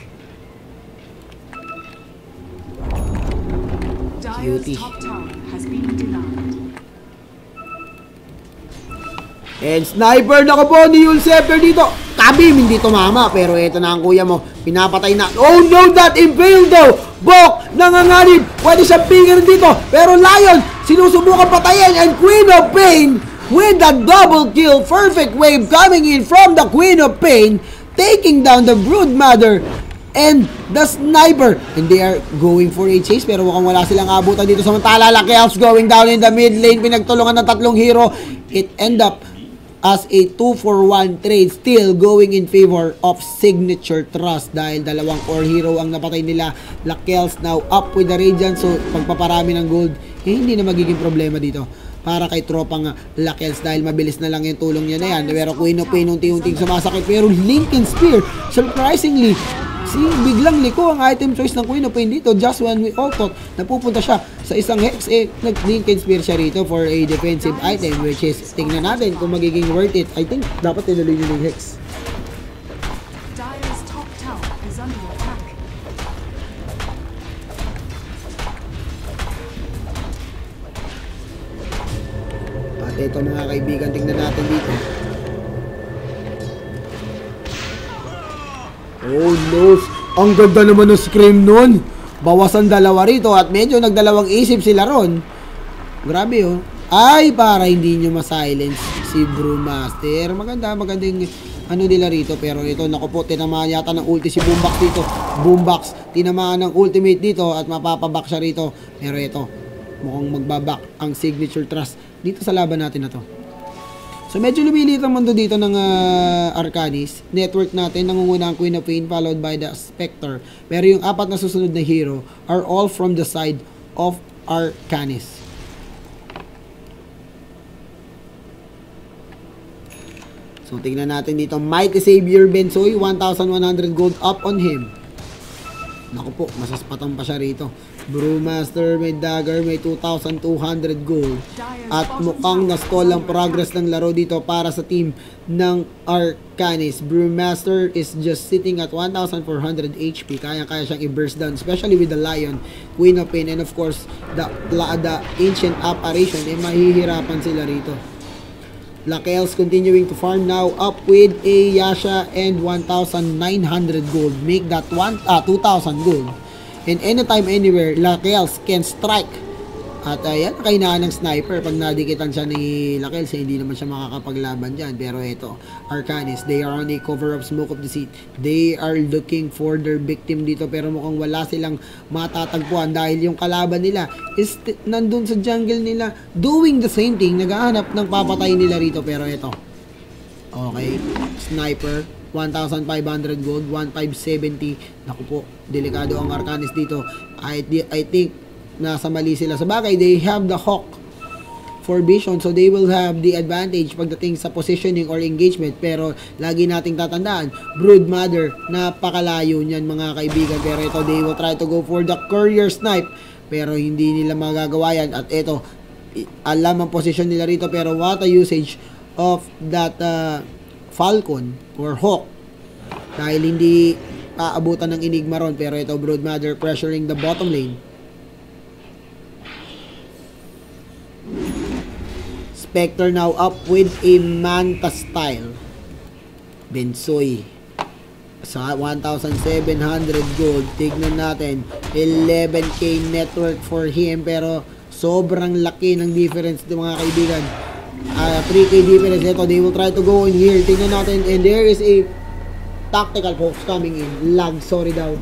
Dire's Cutie. top tower has been denied. And sniper, naku po, ni Yul Scepter dito. Kabim, hindi tumama. Pero eto na ang kuya mo. Pinapatay na. Oh no, that impaled though. Bok, nanganganib. Pwede siyang finger dito. Pero Lion, sinusubukan patayin. And Queen of Pain with that double kill. Perfect wave coming in from the Queen of Pain. Taking down the Broodmother and the sniper. And they are going for a chase. Pero mukhang wala silang abutan dito. Samantala, Lakel's going down in the mid lane. Pinagtulungan ng tatlong hero. It end up as a 2-for-1 trade, still going in favor of Signature Trust dahil dalawang core hero ang napatay nila. Lakel's now up with the Radiant, so pagpaparami ng gold, hindi na magiging problema dito para kay tropang Lakel's dahil mabilis na lang yung tulong niya na yan. Pero Queen of Pain unti-unting sumasakit, pero Lincoln Spear, surprisingly, biglang liko ang item choice ng Queen of Pain dito. Just when we all thought napupunta siya sa isang Hex, nag-Lincoln Spear siya rito for a defensive item, which is, tingnan natin kung magiging worth it. I think dapat tinuloy nyo yung Hex. Dire's top tower is under attack. At ito mga kaibigan, tingnan natin dito. Oh no, ang ganda naman ng scream nun. Bawasan dalawa rito at medyo nagdalawang isip sila ron. Grabe oh. Ay, para hindi nyo ma-silence si Brewmaster. Magandang ano nila rito. Pero ito, naku po, tinamaan yata ng ulti si Boombox dito. Boombox, tinamaan ng ultimate dito at mapapaback siya rito. Pero ito, mukhang magbaback ang Signature Trust dito sa laban natin na to. So medyo lumilit ang mundo dito ng Arcanis. Network natin, nangunguna ang Queen of Pain followed by the Spectre. Pero yung apat na susunod na hero are all from the side of Arcanis. So tingnan natin dito, Mighty Savior Bensoy, 1,100 gold up on him. Naku po, masaspatan pa siya rito. Brewmaster may dagger, may 2,200 gold. At mukhang na-stall ang progress ng laro dito para sa team ng Arcanis. Brewmaster is just sitting at 1,400 HP. Kaya-kaya siyang i-burst down, especially with the Lion, Queen of Pain, and of course, the Ancient Apparition. Mahihirapan sila rito. Lakel's continuing to farm now up with a Yasha and 1,900 gold. Make that 2,000 gold. And anytime, anywhere, Lakel's can strike. At ayan, kainaan ng sniper. Pag nadikitan siya ni Lakel's, hindi naman siya makakapaglaban dyan. Pero ito, Arcanis, they are on a cover of Smoke of Deceit. They are looking for their victim dito. Pero mukhang wala silang matatagpuan dahil yung kalaban nila is nandun sa jungle nila doing the same thing. Naghahanap ng papatay nila rito. Pero ito, okay, sniper, 1,500 gold, 1,570. Naku po, delikado ang Arcanis dito. I think nasa mali sila. Sa bagay, they have the Hawk for vision, so they will have the advantage pagdating sa positioning or engagement. Pero lagi nating tatandaan, Broodmother, napakalayo niyan mga kaibigan. Pero ito, they will try to go for the courier snipe, pero hindi nila magagawa yan. At ito, alam ang position nila rito, pero what a usage of that Falcon or Hawk, dahil hindi aabutan ng Enigma ron. Pero ito, Broodmother pressuring the bottom lane. Spectre now up with a Manta style. Bensoy sa 1,700 gold. Tignan natin, 11k network for him, pero sobrang laki ng difference ng mga kaibigan. 3k difference. Ito, they will try to go in here. Tignan natin, and there is a tactical folks coming in. Lag, sorry daw.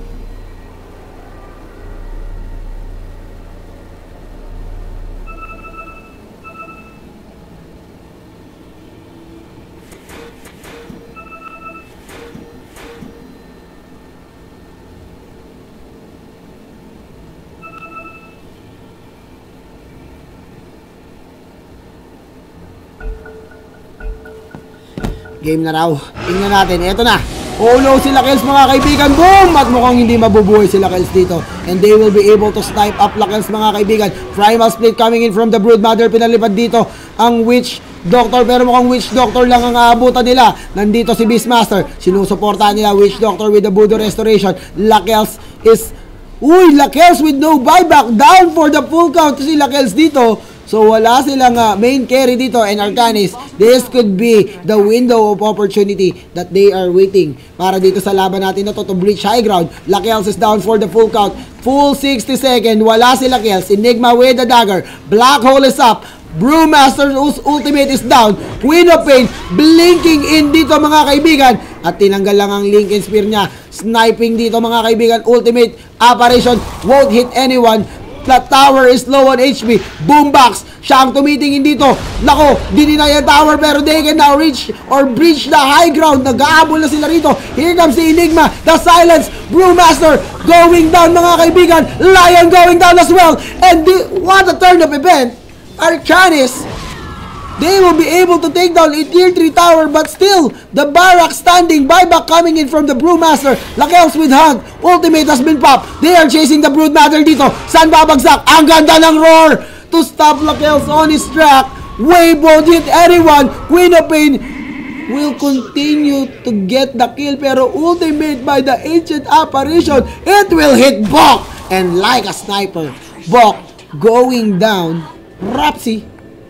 Game na raw. Tingnan natin. Ito na. Oh no, si Lakel's mga kaibigan. Boom! At mukhang hindi mabubuhay si Lakel's dito. And they will be able to snipe up Lakel's mga kaibigan. Primal Split coming in from the Broodmother. Pinalipad dito ang Witch Doctor. Pero mukhang Witch Doctor lang ang aabutan nila. Nandito si Beastmaster. Sinusuportahan nila Witch Doctor with the Voodoo Restoration. Lakel's is... Uy! Lakel's with no buyback. Down for the full count si Lakel's dito. So wala silang main carry dito, and Arcanis, this could be the window of opportunity that they are waiting para dito sa laban natin na to breach high ground. Lakells is down for the full count. Full 60 second, wala si Lakells. Enigma with the dagger. Black Hole is up. Brewmaster's ultimate is down. Queen of Pain blinking in dito mga kaibigan. At tinanggal lang ang Lincoln Spear niya. Sniping dito mga kaibigan. Ultimate apparition won't hit anyone. The tower is low on HP. Boombox, siya ang tumitingin dito. Nako, dininay ang tower pero they can now reach or breach the high ground. Nag-aabol na sila rito. Here comes the Enigma, the silence. Brewmaster going down mga kaibigan. Lion going down as well. And what a turn of event. Arcanis, they will be able to take down a tier 3 tower, but still, the Barak standing, buyback coming in from the Brewmaster. Lakells with Hunt, ultimate has been popped. They are chasing the Broodmother dito. Saan babagsak? Ang ganda ng roar to stop Lakells on his track. Wave won't hit anyone. Queen of Pain will continue to get the kill, pero ultimate by the Ancient Apparition, it will hit Bok. And like a sniper, Bok going down. Rapsi.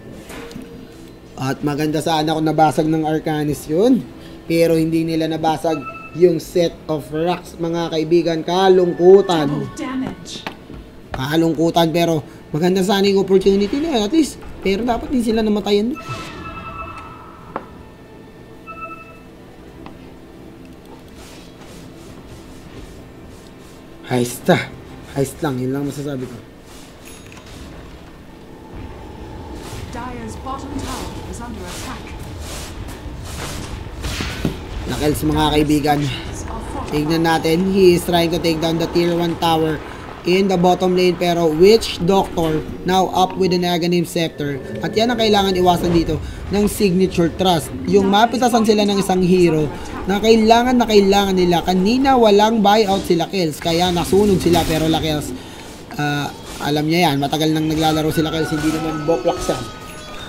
At maganda sana kung nabasag ng Arcanis yun. Pero hindi nila nabasag yung set of rocks mga kaibigan. Kalungkutan. Kalungkutan pero maganda sana yung opportunity na yun at least. Pero dapat din sila namatayan. Heist lang. Yun lang masasabi ko. Dire's bottom tower is under attack. Lakells mga kaibigan. Tignan natin. He is trying to take down the tier 1 tower in the bottom lane. Pero Witch Doctor now up with an Aghanim Scepter. At yan ang kailangan iwasan dito ng Signature Trust. Yung mapitasan sila ng isang hero na kailangan nila. Kanina walang buyout si Lakells. Kaya nasunog sila. Pero Lakells, alam niya yan. Matagal nang naglalaro si Lakells. Hindi naman boplak siya.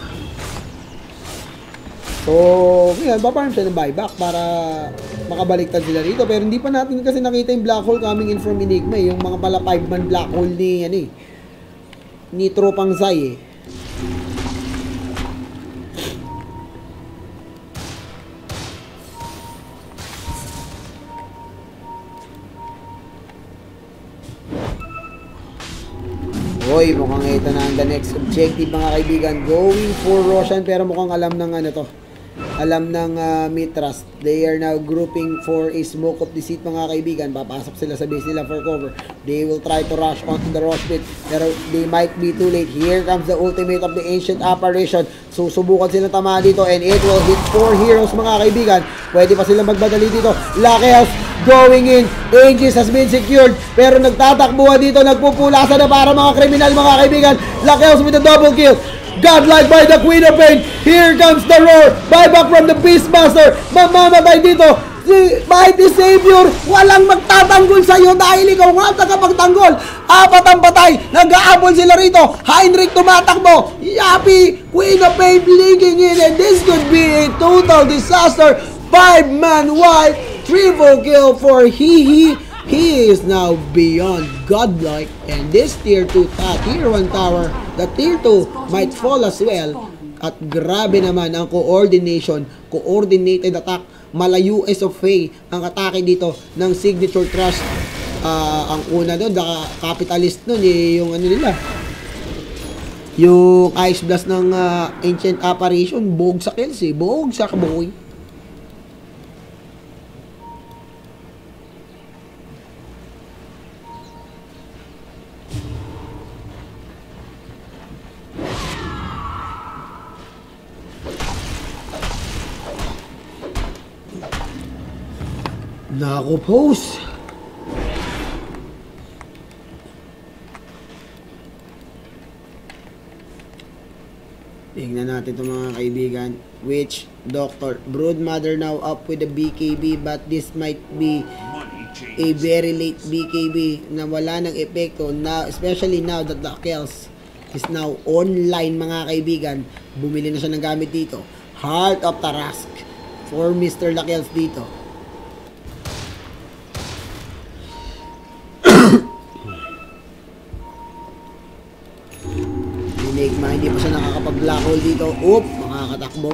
So, ngayon, paparm siya ng buyback para makabaliktad sila rito. Pero hindi pa natin kasi nakita yung black hole coming in from Enigma. Yung mga pala 5-man black hole ni Tropang Zai Hoy, mukhang ito na ang the next objective mga kaibigan. Going for Roshan pero mukhang alam ng Mitras. They are now grouping for a smoke of deceit mga kaibigan. Papasok sila sa base nila for cover. They will try to rush onto the rush pit pero they might be too late. Here comes the ultimate of the Ancient Apparition. Susubukan sila tama dito and it will hit 4 heroes mga kaibigan. Pwede pa sila magbadali dito. Lakells going in. Aegis has been secured pero nagtatakbuhan dito. Nagpupulasan na para mga kriminal mga kaibigan. Lakells with a double kill. Godlike by the Queen of Pain. Here comes the roar. Buyback from the Beastmaster. Mamamatay dito si Mighty Savior. Walang magtatanggol sa'yo dahil ikaw nga tagapagtanggol. 4 ang patay. Nag-aabol sila rito. Heinrich tumatakbo. Yappy. Queen of Pain blinking in. And this could be a total disaster. 5-man wipe. Triple kill for He is now beyond godlike, and this tier 2 tier 1 tower, the tier 2 might fall as well. At grabe naman ang coordination, coordinated attack, malayo of Faye ang atake dito ng Signature Trust. Ang una doon, the capitalist nun, yung ano nila, yung Ice Blast ng Ancient Apparition, bogsak kills bogsak boy. Nako, post. Tingnan natin ito mga kaibigan. Witch Doctor. Broodmother now up with the BKB, but this might be a very late BKB na wala ng epekto na, especially now that Lakells is now online mga kaibigan. Bumili na siya ng gamit dito. Heart of Tarask for Mr. Lakells dito. Enigma, hindi pa siya hold dito. Oop, makakatakbo.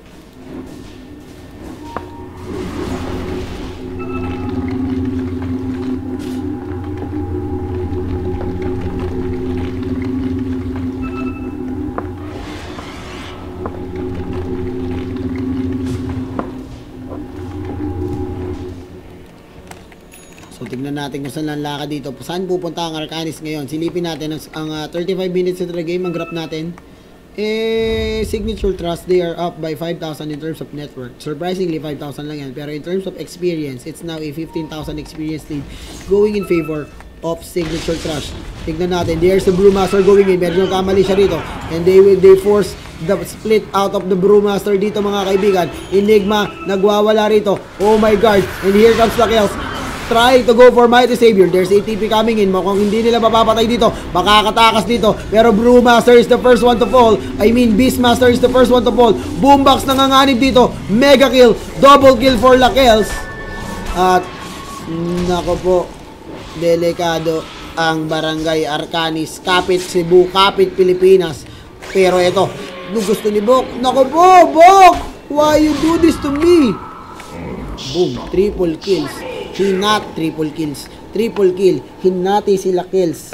So, tignan natin kung saan lang lakad dito. Saan pupunta ang Arcanis ngayon? Silipin natin ang 35 minutes into the game. Ang graph natin. Signature Trust, they are up by 5,000 in terms of network. Surprisingly, 5,000 lang yan. Pero in terms of experience, it's now a 15,000 experience lead going in favor of Signature Trust. Tignan natin. There's the Brewmaster going in. Medyo kamali siya rito. And they force the split out of the Brewmaster dito, mga kaibigan. Enigma, nagwawala rito. Oh my God. And here comes the kills. Trying to go for Mighty Savior. There's ATP coming in. Mukhang hindi nila mapapatay dito. Makakatakas dito. Pero Brewmaster is the first one to fall. I mean, Beastmaster is the first one to fall. Boombox nanganganib dito. Mega kill. Double kill for Lakels. At, nako po, delikado ang Barangay Arcanis. Kapit Cebu, kapit Pilipinas. Pero ito, gusto ni Bok. Nako po, Bok! Why you do this to me? Boom, triple kills. Hinat, triple kills. Triple kill. Hinati sila kills.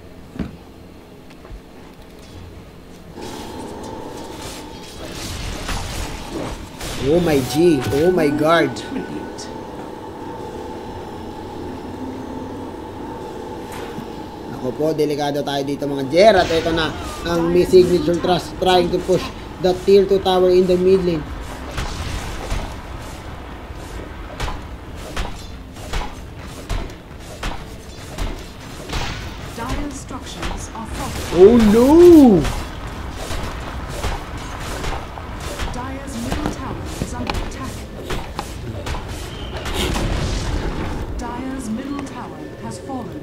Oh my G. Oh my God. Ako po, delikado tayo dito mga Jer. At ito na ang Signature Trust trying to push the tier 2 tower in the mid lane. Oh no! Dire's middle tower is under attack. Dire's middle tower has fallen.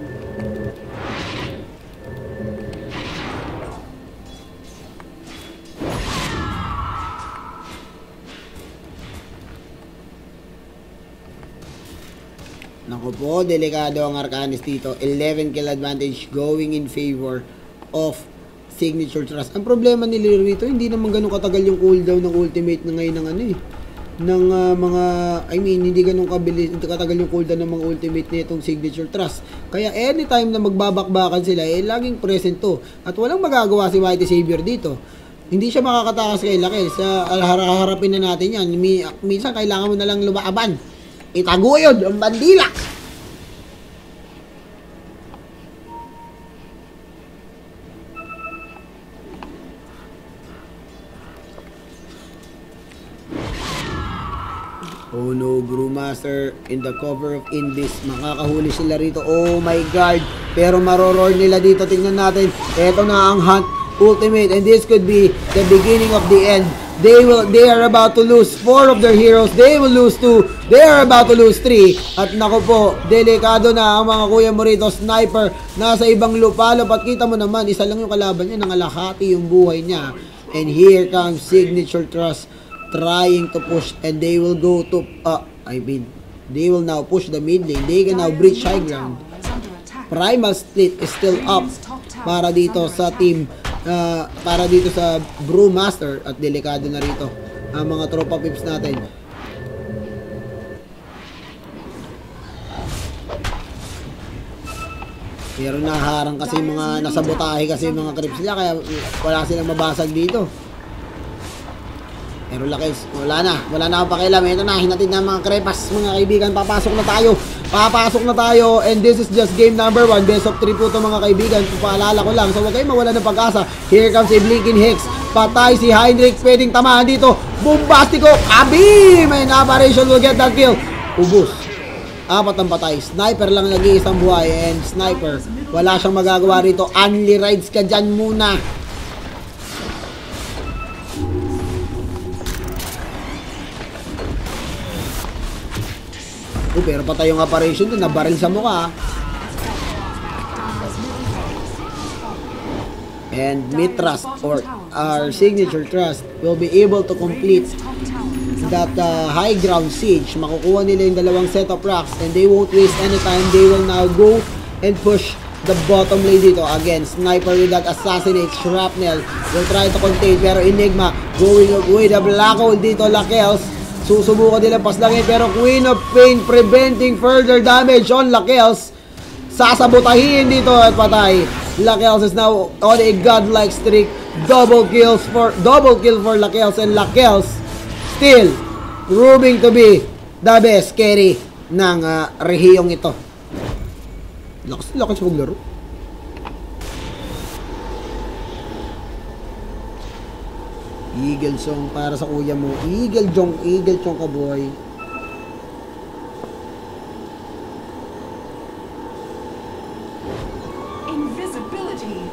Naku po, delikado ang Arcanis dito. 11 kill advantage going in favor of Signature Trust. Ang problema nila rito, hindi naman ganun katagal yung cooldown ng ultimate na ngayon ng ano eh. Ng mga, I mean, hindi ganun katagal yung cooldown ng mga ultimate nitong Signature Trust. Kaya anytime na magbabakbakan sila, laging present to. At walang magagawa si Mighty Savior dito. Hindi siya makakatakas kay Lakels. Harapin na natin yan. Minsan kailangan mo na lang lumaban. Itaguyod ang bandila. Oh no, Brewmaster in the cover of Invis. Makakahuli sila rito. Oh my God. Pero maroroar nila dito. Tingnan natin. Ito na ang Hunt Ultimate. And this could be the beginning of the end. They are about to lose 4 of their heroes. They will lose 2. They are about to lose 3. At nako po, delikado na ang mga kuya mo rito. Sniper, nasa ibang lupalop. At kita mo naman, isa lang yung kalaban niya. Nangalahati yung buhay niya. And here comes Signature Trust trying to push, and they will go to they will now push the mid lane. They can now breach high ground. Primal Split is still up para dito sa team, para dito sa Brewmaster. At delikado na rito ang mga tropa pips natin. Pero naharang kasi mga nasabotahe kasi mga creeps sila, kaya wala silang mabasag dito. Pero Lakels, wala na akong pakialam. Ito na, hinatid na mga krepas, mga kaibigan. Papasok na tayo, and this is just game number 1. Best of 3 po ito mga kaibigan. Paalala ko lang, so huwag kayo mawala ng pag-asa. Here comes a Blinking Hex. Patay si Heinrich, pwedeng tamahan dito. Bombastico, Kabim! And Apparition will get that kill. Ubus. 4 ang patay. Sniper lang nag-iisang buhay, and Sniper, wala siyang magagawa rito. Only rides ka dyan muna. Pero patay yung Apparition doon, nabaril sa mukha. And Mitras, or our Signature Trust, will be able to complete that high ground siege. Makukuha nila yung dalawang set of rocks, and they won't waste any time. They will now go and push the bottom lane dito. Again, Sniper with that Assassinate. Shrapnel will try to contain. Pero Enigma going with a Black Hole dito. Lakels, susubukan nila paslangin. Pero Queen of Pain preventing further damage on Lakels. Sasabotahin dito at patay. Lakels is now on a godlike streak. Double kill for Lakels, and Lakels still proving to be the best carry ng rehiyong ito. Lakas sa paglaro. Eagle song para sa kuya mo. Eagle chong ka boy. Invisibility.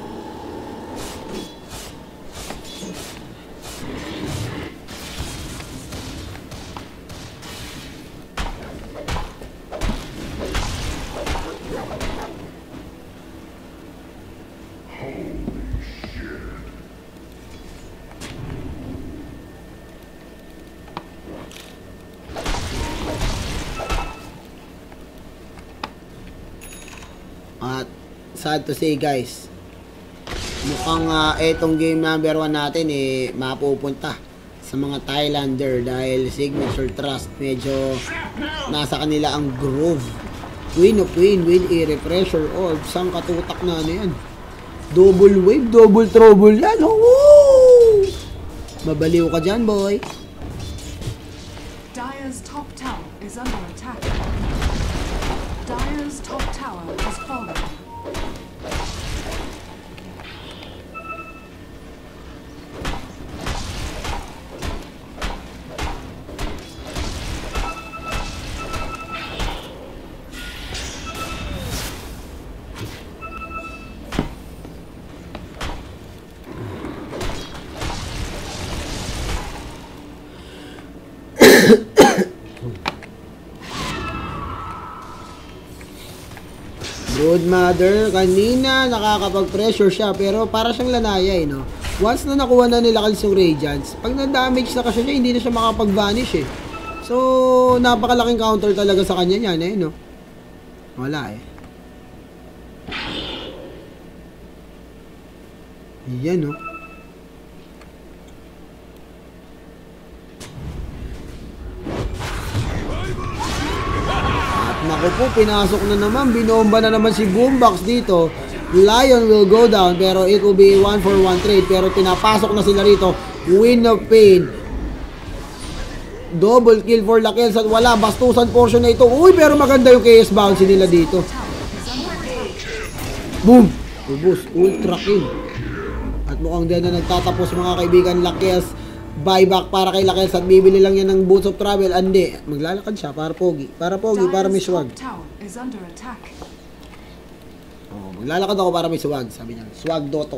At sad to say guys, mukhang etong game number 1 natin mapupunta sa mga Thailander dahil Signature Trust medyo nasa kanila ang groove. Queen of Pain with a refresher orb. Sang katutak na ano yan. Double wave, double trouble yan. Woo! Mabaliw ka dyan boy. Dire's top tower is under attack. Dire's top tower has fallen. Broodmother, kanina nakakapag-pressure siya pero para siyang lanaya no. Once na nakuha na nila Kals yung Radiance, pag na-damage na kasi siya, hindi na siya makapag-vanish So, napakalaking counter talaga sa kanya yan no. Wala Yan no. Naku po, pinasok na naman. Binomba na naman si Boombox dito. Lion will go down pero it will be 1-for-1 trade. Pero pinapasok na sila rito. Queen of Pain. Double kill for Lakels at wala. Bastusan portion na ito. Uy, pero maganda yung KS bouncy nila dito. Boom! Ubus. Ultra kill. At mukhang din na nagtatapos mga kaibigan. Lakels. Buyback para kay Lakels at bibili lang yan ng Boots of Travel. Andi, maglalakad siya para pogi. Para pogi, para may swag. Maglalakad ako para may swag, sabi niya. Swag Doto.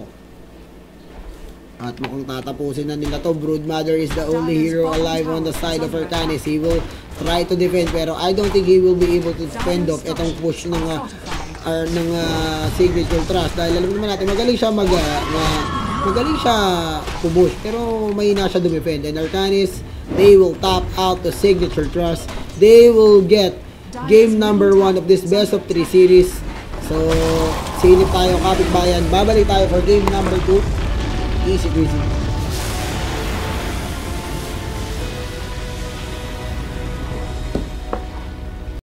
At mukhang tatapusin na nila to. Broodmother is the only hero alive on the side of Arcanis. He will try to defend pero I don't think he will be able to fend off itong push ng Signature Trust. Dahil alam naman natin, magaling siya magaling siya pubush pero mahina siya dumefend. And Arcanis, they will tap out the Signature Trust. They will get game number 1 of this best of 3 series. So silip tayo kapitbayan, babalik tayo for game number 2. Easy peasy.